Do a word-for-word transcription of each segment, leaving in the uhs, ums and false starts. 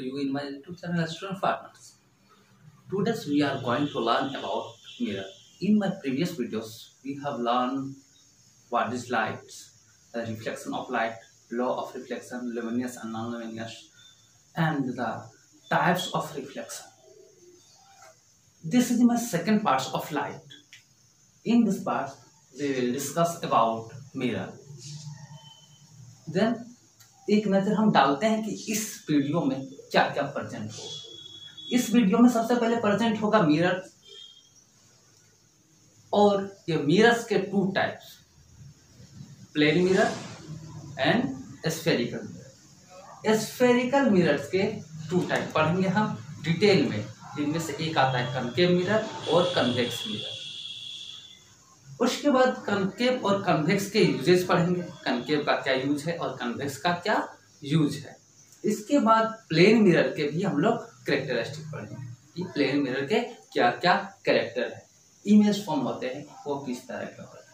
you in my YouTube channel Student Partners. Today we are going to learn about mirror. In my previous videos, we have learned what is light, the reflection of light, law of reflection, luminous and non-luminous, and the types of reflection. This is my second part of light. In this part, we will discuss about mirror. Then एक नजर हम डालते हैं कि इस video में क्या क्या प्रेजेंट होगा। इस वीडियो में सबसे पहले प्रेजेंट होगा मिरर, और ये मिरर्स के two types, plane mirror and spherical mirror. Spherical mirrors के टू टाइप पढ़ेंगे हम डिटेल में। इनमें से एक आता है कनकेव मिरर और कन्वेक्स मिरर। उसके बाद कनकेव और कन्वेक्स के यूजेस पढ़ेंगे, कनकेव का क्या यूज है और कन्वेक्स का क्या यूज है। इसके बाद प्लेन मिरर के भी हम लोग कैरेक्टरिस्टिक पढ़ेंगे कि प्लेन मिरर के क्या क्या कैरेक्टर है, इमेज फॉर्म होते हैं वो किस तरह के होते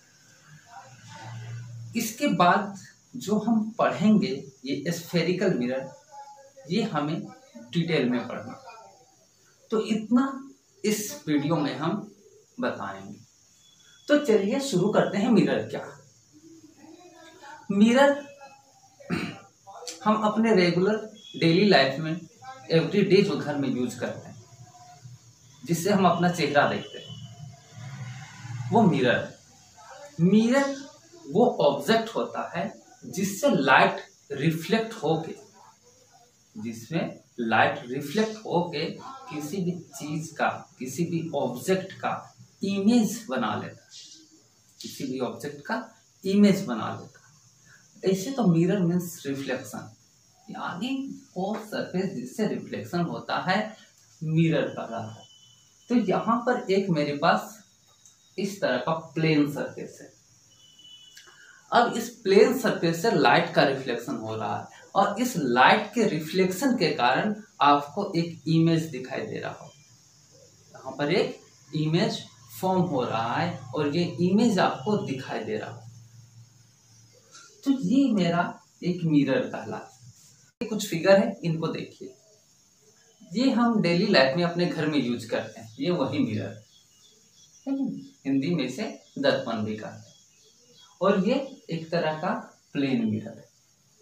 हैं। इसके बाद जो हम पढ़ेंगे ये स्फेरिकल मिरर, ये हमें डिटेल में पढ़ना, तो इतना इस वीडियो में हम बताएंगे। तो चलिए शुरू करते हैं। मिरर क्या? मिरर हम अपने रेगुलर डेली लाइफ में एवरी डे जो घर में यूज करते हैं, जिससे हम अपना चेहरा देखते हैं, वो मिरर है। मिरर वो ऑब्जेक्ट होता है जिससे लाइट रिफ्लेक्ट होके जिसमें लाइट रिफ्लेक्ट होके किसी भी चीज का, किसी भी ऑब्जेक्ट का इमेज बना लेता है, किसी भी ऑब्जेक्ट का इमेज बना लेता है। ऐसे तो मिरर मीन्स रिफ्लेक्शन, यानी वो सरफेस जिससे रिफ्लेक्शन होता है मिरर का रहा है। तो यहाँ पर एक मेरे पास इस तरह का प्लेन सरफेस है। अब इस प्लेन सरफेस से लाइट का रिफ्लेक्शन हो रहा है, और इस लाइट के रिफ्लेक्शन के कारण आपको एक इमेज दिखाई दे रहा हो। यहाँ पर एक इमेज फॉर्म हो रहा है और ये इमेज आपको दिखाई दे रहा हो। तो ये मेरा एक मिरर कहलाता है। कुछ फिगर है, इनको देखिए। ये हम डेली लाइफ में अपने घर में यूज करते हैं, ये वही मिरर है। हिंदी में इसे दर्पण भी कहते हैं, और ये एक तरह का प्लेन मिरर है।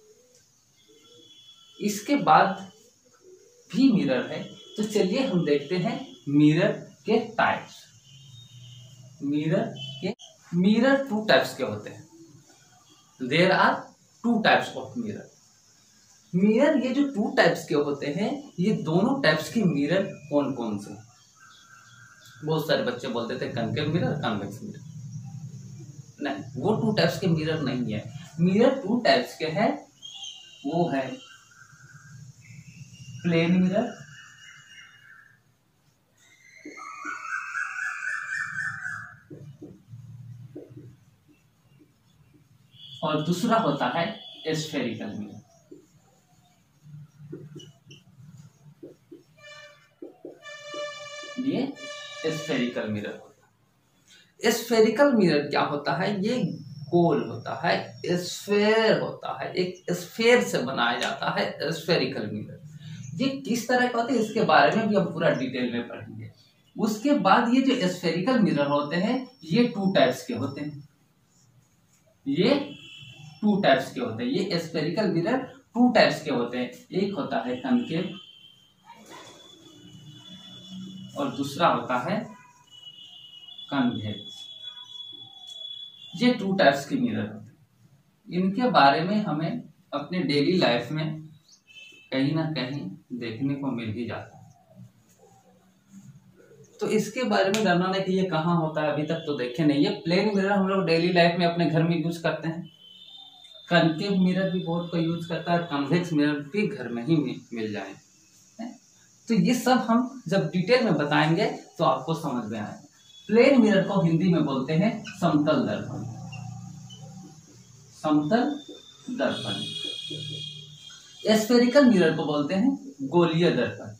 इसके बाद भी मिरर है, तो चलिए हम देखते हैं मिरर के टाइप्स। मिरर के मिरर टू टाइप्स के होते हैं। There are two types of mirror. Mirror ये जो टू टाइप्स के होते हैं, ये दोनों टाइप्स के मिरर कौन कौन से? बहुत सारे बच्चे बोलते थे कनकेव मिरर, कन्वेक्स मिरर। नहीं, वो टू टाइप्स के मिरर नहीं है। मिरर टू टाइप्स के हैं, वो है प्लेन मिरर और दूसरा होता है स्फेरिकल मिरर। ये स्फेरिकल मिरर होता है। स्फेरिकल मिरर क्या होता है? ये गोल होता है, स्फेयर होता है, एक स्फेयर से बनाया जाता है स्फेरिकल मिरर। ये किस तरह का होता है इसके बारे में भी हम पूरा डिटेल में पढ़ेंगे। उसके बाद ये जो स्फेरिकल मिरर होते हैं, ये टू टाइप्स के होते हैं। ये टू टाइप्स के होते हैं। ये स्फेरिकल मिरर टू टाइप्स के होते हैं। एक होता है कनकेव और दूसरा होता है कन्वेक्स। ये टू टाइप्स के मिरर होते हैं। इनके बारे में हमें अपने डेली लाइफ में कहीं ना कहीं देखने को मिल ही जाता है। तो इसके बारे में जानना नहीं कि ये कहाँ होता है, अभी तक तो देखे नहीं। ये प्लेन मिरर हम लोग डेली लाइफ में अपने घर में यूज करते हैं। कनकेव मिरर भी बहुत कोई यूज करता है, कन्वेक्स मिरर भी घर में ही मिल जाए। तो ये सब हम जब डिटेल में बताएंगे तो आपको समझ में आएगा। प्लेन मिरर को हिंदी में बोलते हैं समतल दर्पण। समतल दर्पण। स्फेरिकल मिरर को बोलते हैं गोलीय दर्पण।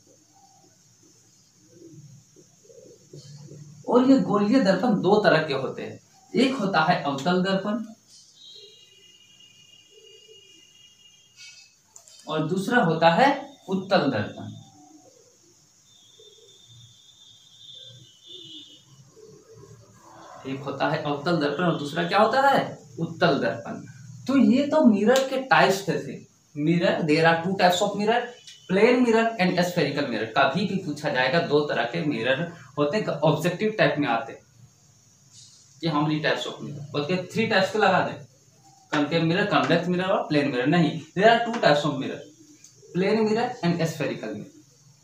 और ये गोलीय दर्पण दो तरह के होते हैं। एक होता है अवतल दर्पण और दूसरा होता है उत्तल दर्पण। एक होता है अवतल दर्पण और दूसरा क्या होता है, उत्तल दर्पण। तो ये तो मिरर के टाइप्स थे। Mirror, there are two types of mirror, plane mirror and spherical mirror. कभी भी पूछा जाएगा दो तरह के मिरर होते हैं, ऑब्जेक्टिव टाइप में आते हैं कि how many types of mirror, बोलते हैं थ्री टाइप्स के लगा दें, कनकेव मिरर, कन्वेक्स मिरर और प्लेन मिरर। नहीं, there are two types of mirror, plane mirror and spherical mirror.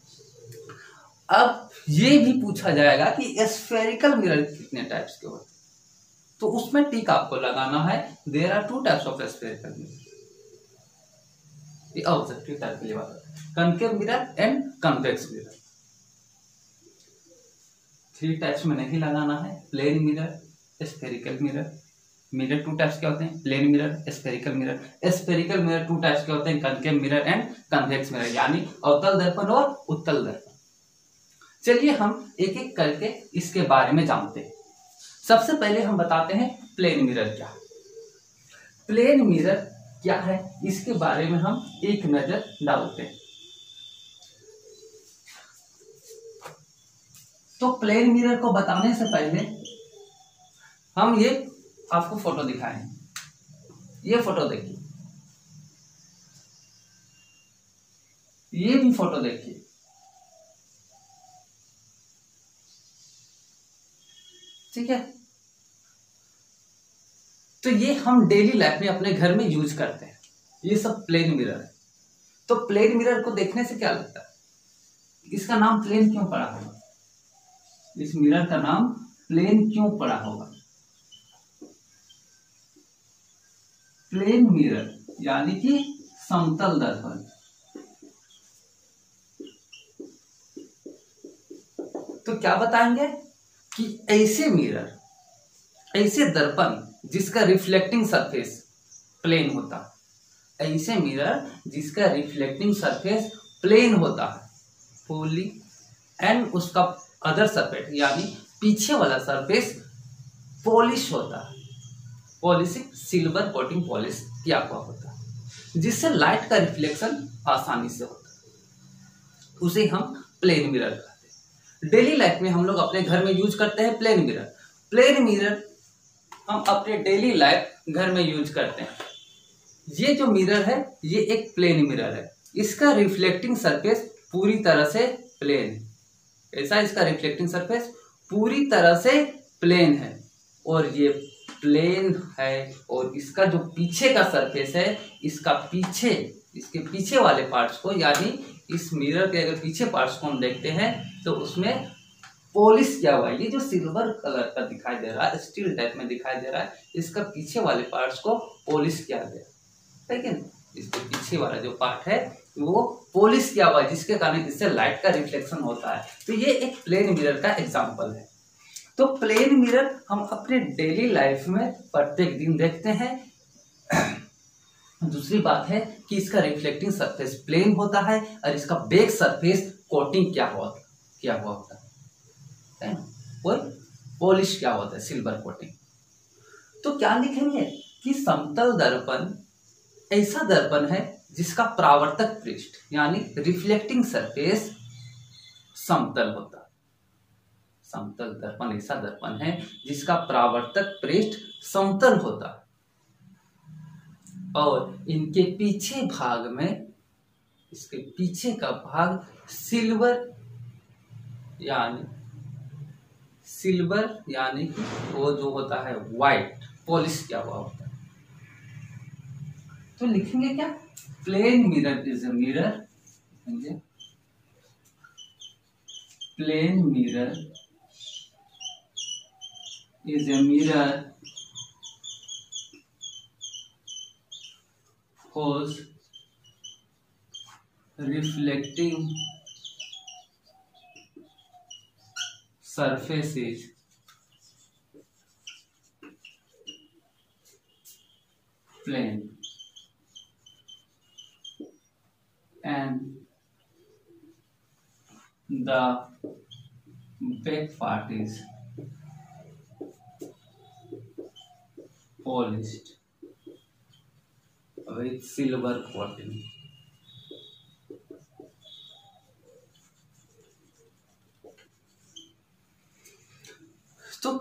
अब ये भी पूछा जाएगा कि स्फेरिकल मिरर कितने टाइप्स के होते हैं, तो उसमें टिक आपको लगाना है, there are two types of spherical mirror. ये ऑब्जेक्टिव टाइप के लिए बात है, concave mirror and convex mirror. Three types में नहीं लगाना है, plane mirror, spherical mirror. Mirror two types के होते हैं, plane mirror, spherical mirror. Spherical mirror two types के होते हैं, concave mirror and convex mirror, यानी अवतल दर्पण और उत्तल दर्पण। चलिए हम एक एक करके इसके बारे में जानते हैं। सबसे पहले हम बताते हैं प्लेन मिरर क्या है। प्लेन मिरर क्या है इसके बारे में हम एक नजर डालते हैं। तो प्लेन मिरर को बताने से पहले हम ये आपको फोटो दिखाएं। ये फोटो देखिए, ये भी फोटो देखिए। ठीक है, तो ये हम डेली लाइफ में अपने घर में यूज करते हैं। ये सब प्लेन मिरर है। तो प्लेन मिरर को देखने से क्या लगता है, इसका नाम प्लेन क्यों पड़ा होगा, इस मिरर का नाम प्लेन क्यों पड़ा होगा। प्लेन मिरर यानी कि समतल दर्पण। तो क्या बताएंगे कि ऐसे मिरर, ऐसे दर्पण जिसका रिफ्लेक्टिंग सरफेस प्लेन होता है, ऐसे मिरर जिसका रिफ्लेक्टिंग सरफेस प्लेन होता है, पोली एंड उसका अदर सरफेस यानी पीछे वाला सरफेस पॉलिश होता है, पॉलिशिंग सिल्वर कोटिंग पॉलिश किया हुआ होता है, जिससे लाइट का रिफ्लेक्शन आसानी से होता है, उसे हम प्लेन मिरर कहते हैं। डेली लाइफ में हम लोग अपने घर में यूज करते हैं प्लेन मिरर। प्लेन मिरर हम अपने डेली लाइफ घर में यूज करते हैं। ये जो मिरर है ये एक प्लेन मिरर है, इसका रिफ्लेक्टिंग सरफेस पूरी तरह से प्लेन है। ऐसा इसका रिफ्लेक्टिंग सरफेस पूरी तरह से प्लेन है, और ये प्लेन है, और इसका जो पीछे का सरफेस है, इसका पीछे, इसके पीछे वाले पार्ट्स को, यानी इस मिरर के अगर पीछे पार्ट्स को हम देखते हैं तो उसमें पॉलिश किया हुआ है। ये जो सिल्वर कलर का दिखाई दे रहा है, स्टील टाइप में दिखाई दे रहा है, इसका पीछे वाले पार्ट्स को पॉलिश किया गया, ठीक है। इसके पीछे वाला जो पार्ट है वो पॉलिश किया हुआ है, जिसके कारण इससे लाइट का रिफ्लेक्शन होता है। तो ये एक प्लेन मिरर का एग्जांपल है। तो प्लेन मिरर हम अपने डेली लाइफ में प्रत्येक दिन देखते हैं। दूसरी बात है कि इसका रिफ्लेक्टिंग सरफेस प्लेन होता है और इसका बैक सरफेस कोटिंग क्या हुआ क्या हुआ होता है, है ना, वो पॉलिश क्या होता है, सिल्वर कोटिंग। तो क्या लिखेंगे कि समतल दर्पण ऐसा दर्पण है जिसका परावर्तक पृष्ठ यानी रिफ्लेक्टिंग सरफेस समतल होता है। समतल दर्पण ऐसा दर्पण है जिसका परावर्तक पृष्ठ समतल होता है, और इनके पीछे भाग में, इसके पीछे का भाग सिल्वर यानी सिल्वर यानी कि वो जो होता है व्हाइट पॉलिश किया हुआ होता है। तो लिखेंगे क्या, plane mirror is a mirror, plane mirror is a mirror whose reflecting surface is plane and the back part is polished with silver coating.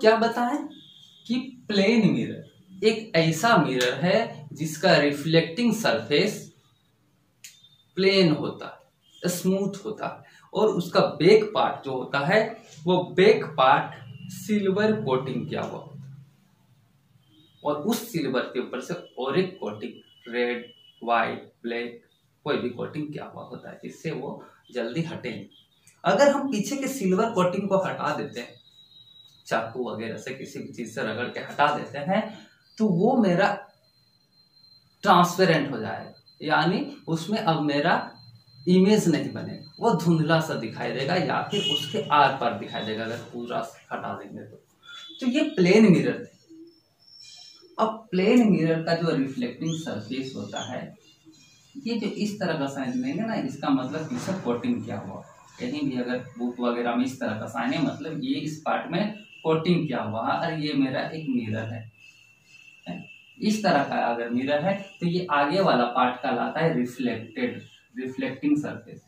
क्या बताएं कि प्लेन मिरर एक ऐसा मिरर है जिसका रिफ्लेक्टिंग सरफेस प्लेन होता है, स्मूथ होता है, और उसका बैक पार्ट जो होता है वो बैक पार्ट सिल्वर कोटिंग किया हुआ होता है, और उस सिल्वर के ऊपर से और एक कोटिंग रेड, व्हाइट, ब्लैक कोई भी कोटिंग किया हुआ होता है, जिससे वो जल्दी हटे नहीं। अगर हम पीछे के सिल्वर कोटिंग को हटा देते हैं, चाकू वगैरह से किसी भी चीज से रगड़ के हटा देते हैं, तो वो मेरा ट्रांसपेरेंट हो जाएगा, यानी उसमें अब मेरा इमेज नहीं बनेगा, वो धुंधला सा दिखाई देगा या फिर उसके आर पार दिखाई देगा अगर पूरा हटा देंगे तो। तो ये प्लेन मिरर थे। अब प्लेन मिरर का जो रिफ्लेक्टिंग सरफेस होता है, ये जो इस तरह का साइन लेंगे ना, इसका मतलब इसे कोटिंग किया हुआ। कहीं भी अगर बुक वगैरह में इस तरह का साइन है, मतलब ये इस पार्ट में कोटिंग किया हुआ है, और ये मेरा एक मिरर है। इस तरह का अगर मिरर है तो ये आगे वाला पार्ट कहलाता है रिफ्लेक्टेड, रिफ्लेक्टिंग सरफेस।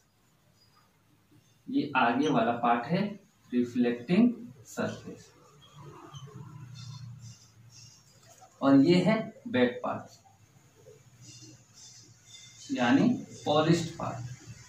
ये आगे वाला पार्ट है रिफ्लेक्टिंग सरफेस, और ये है बैक पार्ट यानी पॉलिश्ड पार्ट।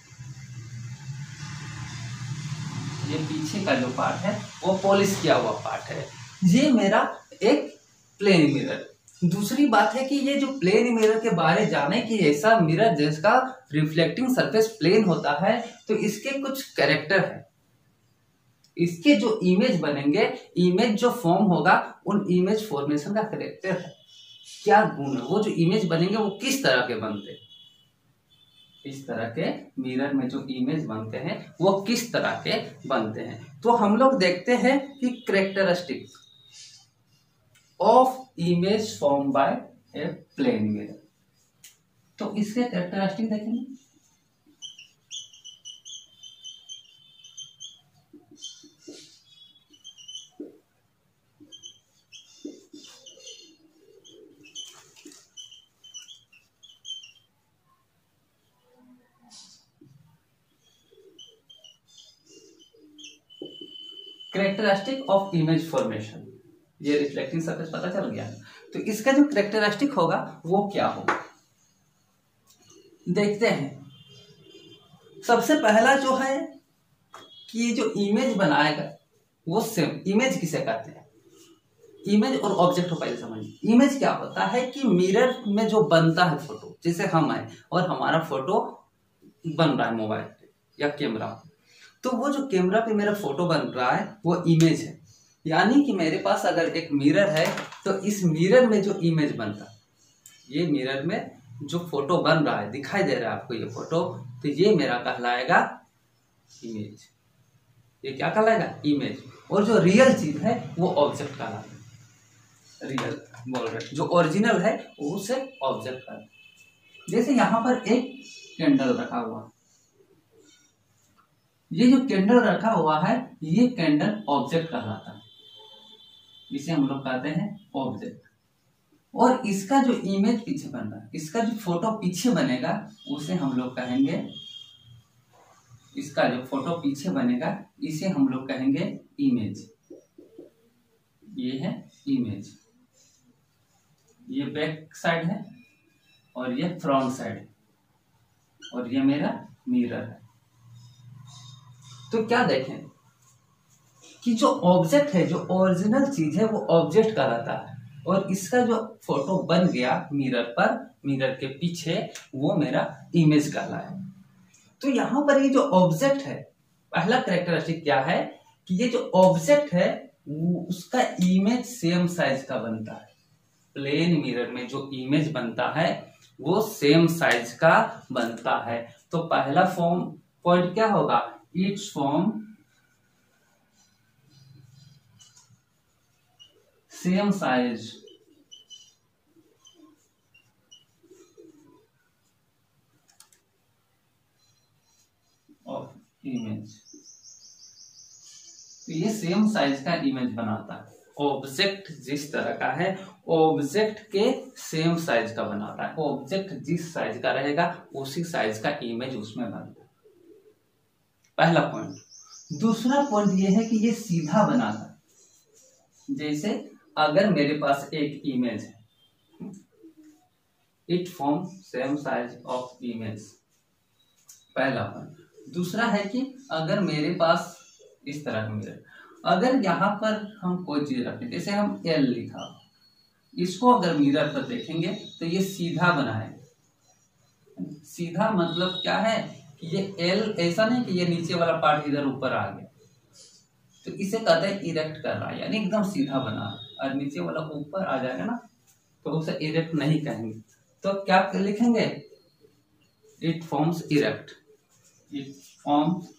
ये पीछे का जो पार्ट है वो पॉलिश किया हुआ पार्ट है। ये मेरा एक प्लेन मिरर। दूसरी बात है कि ये जो प्लेन मिरर के बारे जाने कि ऐसा मिरर जिसका रिफ्लेक्टिंग सरफेस प्लेन होता है, तो इसके कुछ कैरेक्टर है। इसके जो इमेज बनेंगे, इमेज जो फॉर्म होगा, उन इमेज फॉर्मेशन का कैरेक्टर है, क्या गुण है, वो जो इमेज बनेंगे वो किस तरह के बनते हैं। इस तरह के मिरर में जो इमेज बनते हैं वो किस तरह के बनते हैं। तो हम लोग देखते हैं कि characteristic of image form by a plane mirror. तो इसके कैरेक्टरिस्टिक देखेंगे। कैरेक्टरिस्टिक ऑफ इमेज फॉर्मेशन, ये रिफ्लेक्टिंग सरफेस पता चल गया। तो इसका जो कैरेक्टरिस्टिक होगा वो क्या होगा, देखते हैं। सबसे पहला जो है कि ये जो इमेज बनाएगा वो सेम। इमेज किसे कहते हैं, इमेज और ऑब्जेक्ट को पहले समझिए। इमेज क्या होता है कि मिरर में जो बनता है फोटो, जैसे हम है और हमारा फोटो बन रहा है मोबाइल पे या कैमरा, तो वो जो कैमरा पे मेरा फोटो बन रहा है वो इमेज है। यानी कि मेरे पास अगर एक मिरर है तो इस मिरर में जो इमेज बनता है, ये मिरर में जो फोटो बन रहा है, दिखाई दे रहा है आपको ये फोटो, तो ये मेरा कहलाएगा इमेज। ये क्या कहलाएगा, इमेज। और जो रियल चीज है वो ऑब्जेक्ट कहलाएगा। रियल बोल रहे, जो ओरिजिनल है उसे ऑब्जेक्ट कहलाएगा। जैसे यहाँ पर एक कैंडल रखा हुआ, ये जो कैंडल रखा हुआ है ये कैंडल ऑब्जेक्ट कहलाता है, इसे हम लोग कहते हैं ऑब्जेक्ट। और इसका जो इमेज पीछे बन रहा है, इसका जो फोटो पीछे बनेगा उसे हम लोग कहेंगे, इसका जो फोटो पीछे बनेगा इसे हम लोग कहेंगे इमेज। ये है इमेज, ये बैक साइड है और ये फ्रंट साइड है, और ये मेरा मिरर है। तो क्या देखें कि जो ऑब्जेक्ट है, जो ओरिजिनल चीज है वो ऑब्जेक्ट कहलाता है, और इसका जो फोटो बन गया मिरर पर, मिरर के पीछे, वो मेरा इमेज कहलाए। तो यहाँ पर ये जो ऑब्जेक्ट है, पहला कैरेक्टरिस्टिक क्या है कि ये जो ऑब्जेक्ट है वो उसका इमेज सेम साइज का बनता है। प्लेन मिरर में जो इमेज बनता है वो सेम साइज का बनता है। तो पहला फॉर्म पॉइंट क्या होगा, it's form same size of image. तो ये सेम साइज का इमेज बनाता है। ऑब्जेक्ट जिस तरह का है ऑब्जेक्ट के सेम साइज का बनाता है। ऑब्जेक्ट जिस साइज का रहेगा उसी साइज का इमेज उसमें बनता है, पहला पॉइंट। दूसरा पॉइंट ये है कि ये सीधा बनाता है, जैसे अगर मेरे पास एक इमेज है, it form same size of image, पहला पॉइंट। दूसरा है कि अगर मेरे पास इस तरह का मिरर, अगर यहाँ पर हम कोई चीज रखें, जैसे हम एल लिखा, इसको अगर मिरर पर देखेंगे तो ये सीधा बना है। सीधा मतलब क्या है कि ये एल, ऐसा नहीं कि ये नीचे वाला पार्ट इधर ऊपर आ गया, तो इसे कहते हैं इरेक्ट कर रहा है, यानी एकदम सीधा बना है। और नीचे वाला ऊपर आ जाएगा ना तो उसे इरेक्ट नहीं कहेंगे, तो क्या लिखेंगे, it forms erect, it forms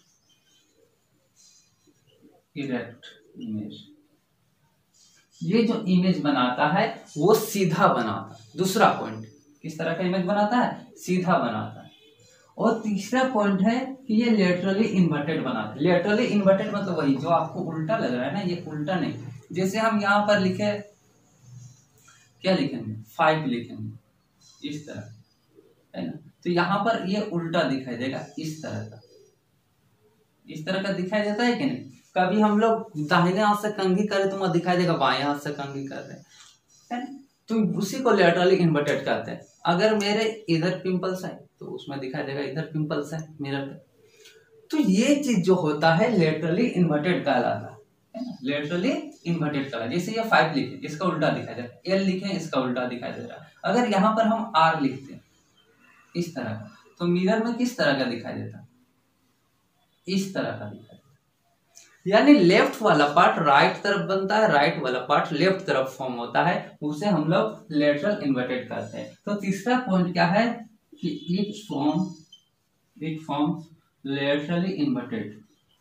erect image. ये जो इमेज बनाता है वो सीधा बनाता है। दूसरा पॉइंट, किस तरह का इमेज बनाता है, सीधा बनाता है। और तीसरा पॉइंट है कि ये लेटरली इन्वर्टेड बनाता है। लेटरली इन्वर्टेड मतलब वही जो आपको उल्टा लग रहा है ना, ये उल्टा नहीं। जैसे हम यहाँ पर लिखे, क्या लिखेंगे, फाइव लिखेंगे इस तरह, है ना, तो यहाँ पर ये उल्टा दिखाई देगा, इस तरह का, इस तरह का दिखाई देता है कि नहीं। कभी हम लोग दाहिने हाथ से कंघी करें तो वहां दिखाई देगा बाएं हाथ से कंघी कर रहे हैं, तो उसी को लेटरली इन्वर्टेड कहते हैं। अगर मेरे इधर पिंपल्स है तो उसमें दिखाई देगा इधर पिंपल्स है मिरर पे। तो ये चीज जो होता है लेटरली इन्वर्टेड कहलाता है ना, लेटरली इन्वर्टेड कहलाता है। जैसे ये फाइव लिखे, इसका उल्टा दिखाई दे रहा है, एल लिखे, इसका उल्टा दिखाई दे रहा है। अगर यहाँ पर हम आर लिखते हैं इस तरह का, तो मिरर में किस तरह का दिखाई देता, इस तरह का दिखाई देता। यानी लेफ्ट वाला पार्ट राइट तरफ बनता है, राइट वाला पार्ट लेफ्ट तरफ फॉर्म होता है, उसे हम लोग लेटरल इन्वर्टेड कहते हैं। तो तीसरा पॉइंट क्या है कि it form it forms laterally inverted,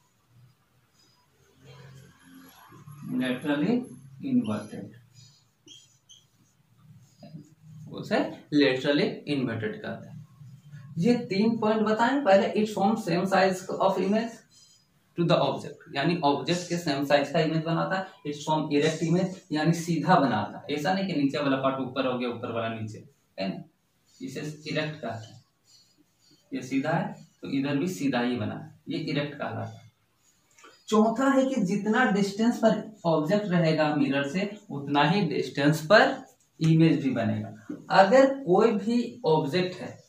laterally inverted, उसे लेटरली इन्वर्टेड कहते हैं। ये तीन पॉइंट बताएं। पहले, it forms same size of image to the object, यानी ऑब्जेक्ट के सेम साइज का इमेज बनाता है। इट्स फॉर्म इरेक्ट इमेज, यानी सीधा बनाता है, ऐसा नहीं कि नीचे वाला पार्ट ऊपर हो गया, ऊपर वाला नीचे, है ना, इसे इरेक्ट कहते हैं। ये सीधा है तो इधर भी सीधा ही बना है, ये इरेक्ट कहलाता है। चौथा है कि जितना डिस्टेंस पर ऑब्जेक्ट रहेगा मिरर से, उतना ही डिस्टेंस पर इमेज भी बनेगा। अगर कोई भी ऑब्जेक्ट है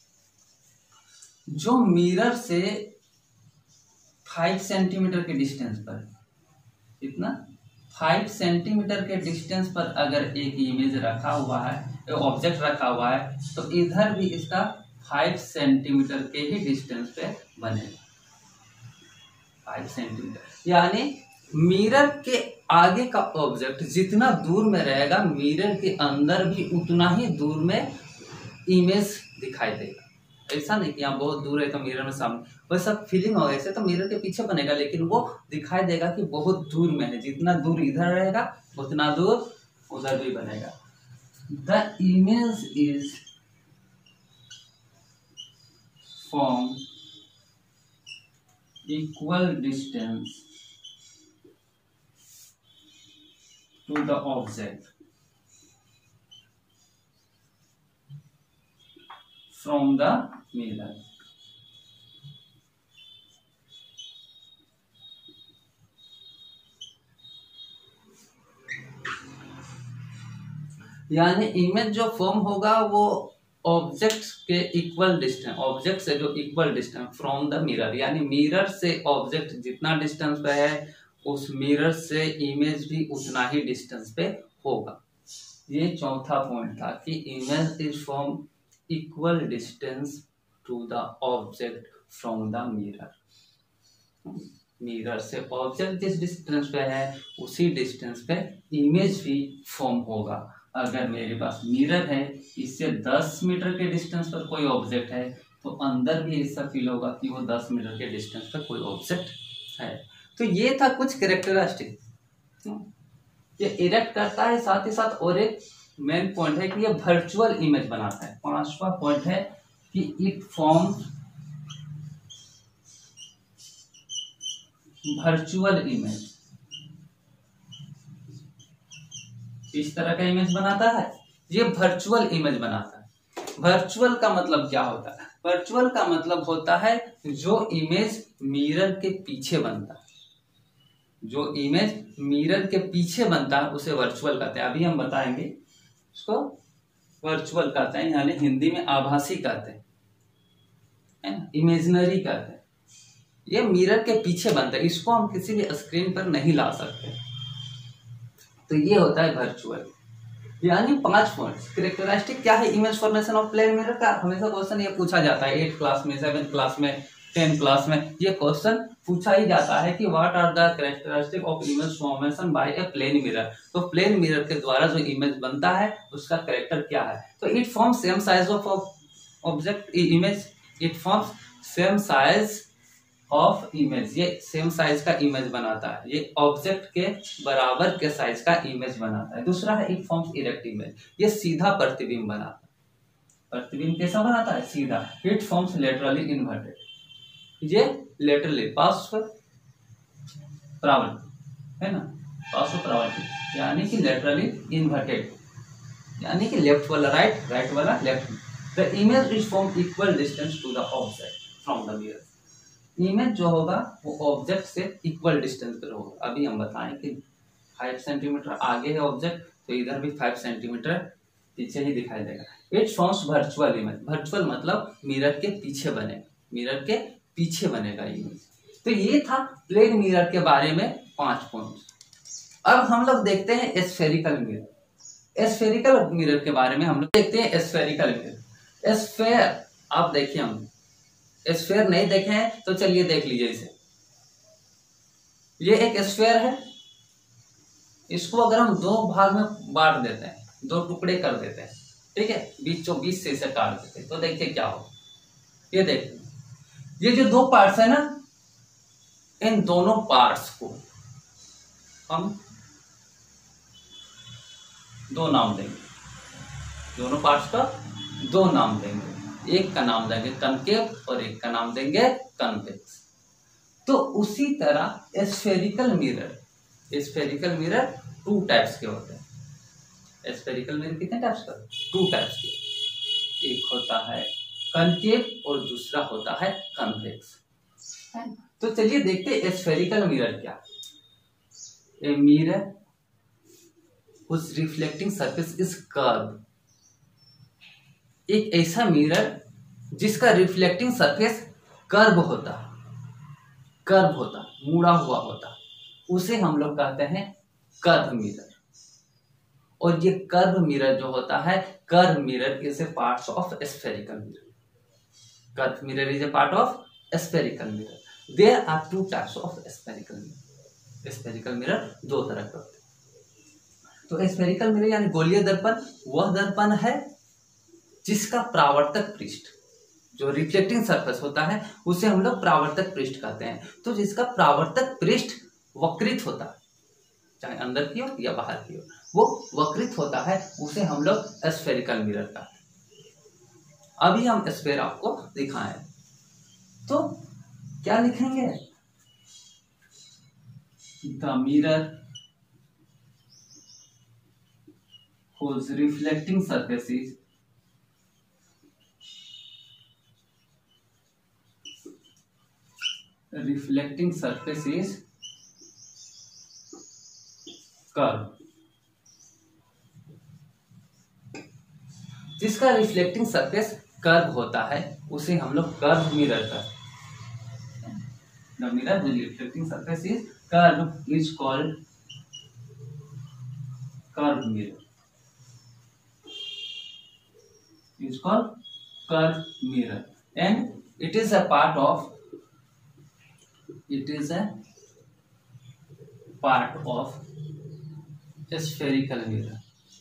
जो मिरर से फाइव सेंटीमीटर के डिस्टेंस पर, इतना फाइव सेंटीमीटर के डिस्टेंस पर अगर एक इमेज रखा हुआ है, ऑब्जेक्ट रखा हुआ है, तो इधर भी इसका फाइव सेंटीमीटर के ही डिस्टेंस पे बनेगा, फाइव सेंटीमीटर। यानी मिरर के आगे का ऑब्जेक्ट जितना दूर में रहेगा, मिरर के अंदर भी उतना ही दूर में इमेज दिखाई देगा। ऐसा नहीं कि यहाँ बहुत दूर है तो मिरर में सामने, वैसा फीलिंग होगा। ऐसे तो मिरर के पीछे बनेगा, लेकिन वो दिखाई देगा कि बहुत दूर में है। जितना दूर इधर रहेगा उतना दूर उधर भी बनेगा। The image is from equal distance to the object from the mirror. यानी इमेज जो फॉर्म होगा वो ऑब्जेक्ट के इक्वल डिस्टेंस, ऑब्जेक्ट से जो equal distance from the mirror, यानी मिरर से ऑब्जेक्ट जितना डिस्टेंस पे है, उस मिरर से इमेज भी उतना ही डिस्टेंस पे होगा। ये चौथा पॉइंट था कि image is from equal distance to the object from the mirror. Mirror से ऑब्जेक्ट जिस डिस्टेंस पे है उसी डिस्टेंस पे इमेज भी फॉर्म होगा। अगर मेरे पास मिरर है, इससे दस मीटर के डिस्टेंस पर कोई ऑब्जेक्ट है, तो अंदर भी ऐसा फील होगा कि वो दस मीटर के डिस्टेंस पर कोई ऑब्जेक्ट है। तो ये था कुछ कैरेक्टरिस्टिक, ये इरेक्ट करता है। साथ ही साथ और एक मेन पॉइंट है कि ये वर्चुअल इमेज बनाता है। पांचवा पॉइंट है कि इट फॉर्म्स वर्चुअल इमेज, इस तरह का इमेज बनाता है, ये वर्चुअल इमेज बनाता है। वर्चुअल का मतलब क्या होता है? वर्चुअल का मतलब होता है जो इमेज मिरर के पीछे बनता है, जो इमेज मिरर के पीछे बनता है उसे वर्चुअल कहते हैं। अभी हम बताएंगे उसको वर्चुअल कहते हैं, यानी हिंदी में आभासी कहते हैं, है ना, इमेजिनरी कहते हैं। ये मिरर के पीछे बनता है, इसको हम किसी भी स्क्रीन पर नहीं ला सकते। तो ये होता है वर्चुअल। यानी पांच पॉइंट्स। कैरेक्टरिस्टिक क्या है image formation of plane mirror का? हमेशा क्वेश्चन ये पूछा जाता है एट क्लास में, सेवन क्लास में, टेन क्लास में ये क्वेश्चन पूछा ही जाता है कि what are the characteristic of image formation by a plane mirror. तो प्लेन मिरर के द्वारा जो इमेज बनता है उसका कैरेक्टर क्या है? तो it forms same size of object image, it forms same size of image, ये सेम साइज का इमेज बनाता है, ये ऑब्जेक्ट के बराबर के साइज का इमेज बनाता है। दूसरा है इट फॉर्म्स इरेक्ट इमेज, ये सीधा प्रतिबिंब बनाता है। प्रतिबिंब कैसा बनाता है? सीधा। इट फॉर्म्स लेटरली इन्वर्टेड, ये लेटरली पार्श्व प्रावर्तिक है ना, पार्श्व प्रावर्तिक यानी कि लेटरली इन्वर्टेड, यानी कि लेफ्ट वाला राइट, राइट वाला left. The image is from equal distance to the object from the mirror. Image जो होगा वो ऑब्जेक्ट से इक्वल डिस्टेंस पर होगा। अभी हम बताएं कि फाइव सेंटीमीटर आगे है ऑब्जेक्ट, तो इधर भी फाइव सेंटीमीटर पीछे ही दिखाई देगा। It forms virtual image, virtual मतलब मिरर के पीछे बनेगा, मिरर के पीछे बनेगा इमेज। तो ये था प्लेन मिरर के बारे में पांच पॉइंट। अब हम लोग देखते हैं स्फेरिकल मिरर। स्फेरिकल मिरर के बारे में हम लोग देखते हैं स्फेरिकल मिरर। स्फेयर आप देखिए, हम स्फेयर नहीं देखे हैं तो चलिए देख लीजिए इसे। ये एक स्फेयर है, इसको अगर हम दो भाग में बांट देते हैं, दो टुकड़े कर देते हैं, ठीक है, बीचों बीच से इसे काट देते हैं, तो देखिए क्या हो। ये देखिए, ये जो दो पार्ट्स है ना, इन दोनों पार्ट्स को हम दो नाम देंगे, दोनों पार्ट्स का दो नाम देंगे। एक का नाम देंगे कनकेव और एक का नाम देंगे कन्वेक्स। तो उसी तरह spherical mirror, spherical mirror two types के होते हैं। स्फेरिकल मिरर कितने टाइप्स का? टू टाइप्स के। एक होता है कनकेव और दूसरा होता है कन्वेक्स। तो चलिए देखते हैं स्फेरिकल मिरर क्या। A mirror whose reflecting surface is curved, एक ऐसा मिरर जिसका रिफ्लेक्टिंग सरफेस कर्व होता, कर्व होता, मुड़ा हुआ होता, उसे हम लोग कहते हैं कर्व मिरर। और ये कर्व मिरर जो होता है, curve mirror is a part of spherical mirror. Curve mirror is a part of spherical mirror. There are two types of spherical mirror. Spherical mirror दो तरह के होते हैं। तो स्फेरिकल मिरर यानी गोलीय दर्पण वह दर्पण है जिसका प्रावर्तक पृष्ठ, जो रिफ्लेक्टिंग सरफेस होता है उसे हम लोग प्रावर्तक पृष्ठ कहते हैं। तो जिसका प्रावर्तक पृष्ठ वक्रित होता है, चाहे अंदर की ओर या बाहर की ओर, वो वक्रित होता है, उसे हम लोग स्फेरिकल मिरर कहते हैं। अभी हम स्फेयर आपको दिखाएं तो क्या लिखेंगे? The mirror whose reflecting surface is reflecting surface is curve, जिसका रिफ्लेक्टिंग सरफेस कर्व होता है उसे हम लोग कर्व मिरर कहते हैं। The mirror whose reflecting surface is curve is called curved mirror, is called curved mirror, and it is a part of it is a part of spherical mirror।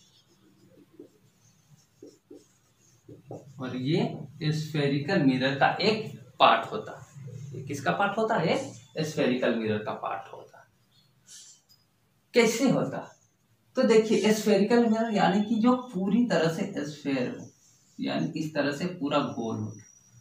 और ये spherical mirror का एक part होता है। किसका part होता है? Spherical mirror का पार्ट होता है। कैसे होता? तो देखिए, स्फेरिकल मिरर यानी कि जो पूरी तरह से स्फेयर हो, यानी इस तरह से पूरा गोल होता है,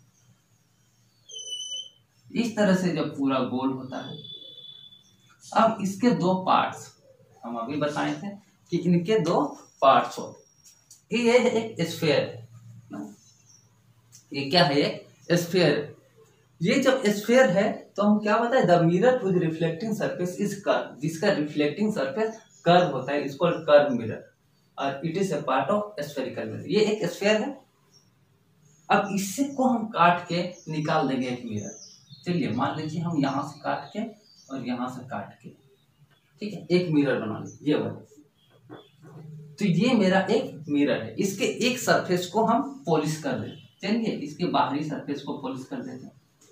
इस तरह से जब पूरा गोल होता है। अब इसके दो पार्ट्स हम अभी बताए थे कि इनके दो पार्ट्स होते। ये एक स्फेयर है, ये क्या है? एक स्फेयर। ये जब स्फीयर है तो हम क्या बताए, the mirror with reflecting surface is curve, जिसका रिफ्लेक्टिंग सरफेस कर्व होता है, इसको कर्व मिरर, और it is a part of spherical mirror. ये एक स्फीयर है। अब इससे को हम काट के निकाल देंगे एक मिरर। चलिए मान लीजिए हम यहां से काट के और यहां से काट के, ठीक है, एक मिरर बना लीजिए ये वाला। तो ये मेरा एक मिरर है, इसके एक सरफेस को हम पॉलिश कर देते हैं। चलिए इसके बाहरी सरफेस को पॉलिश कर देते हैं,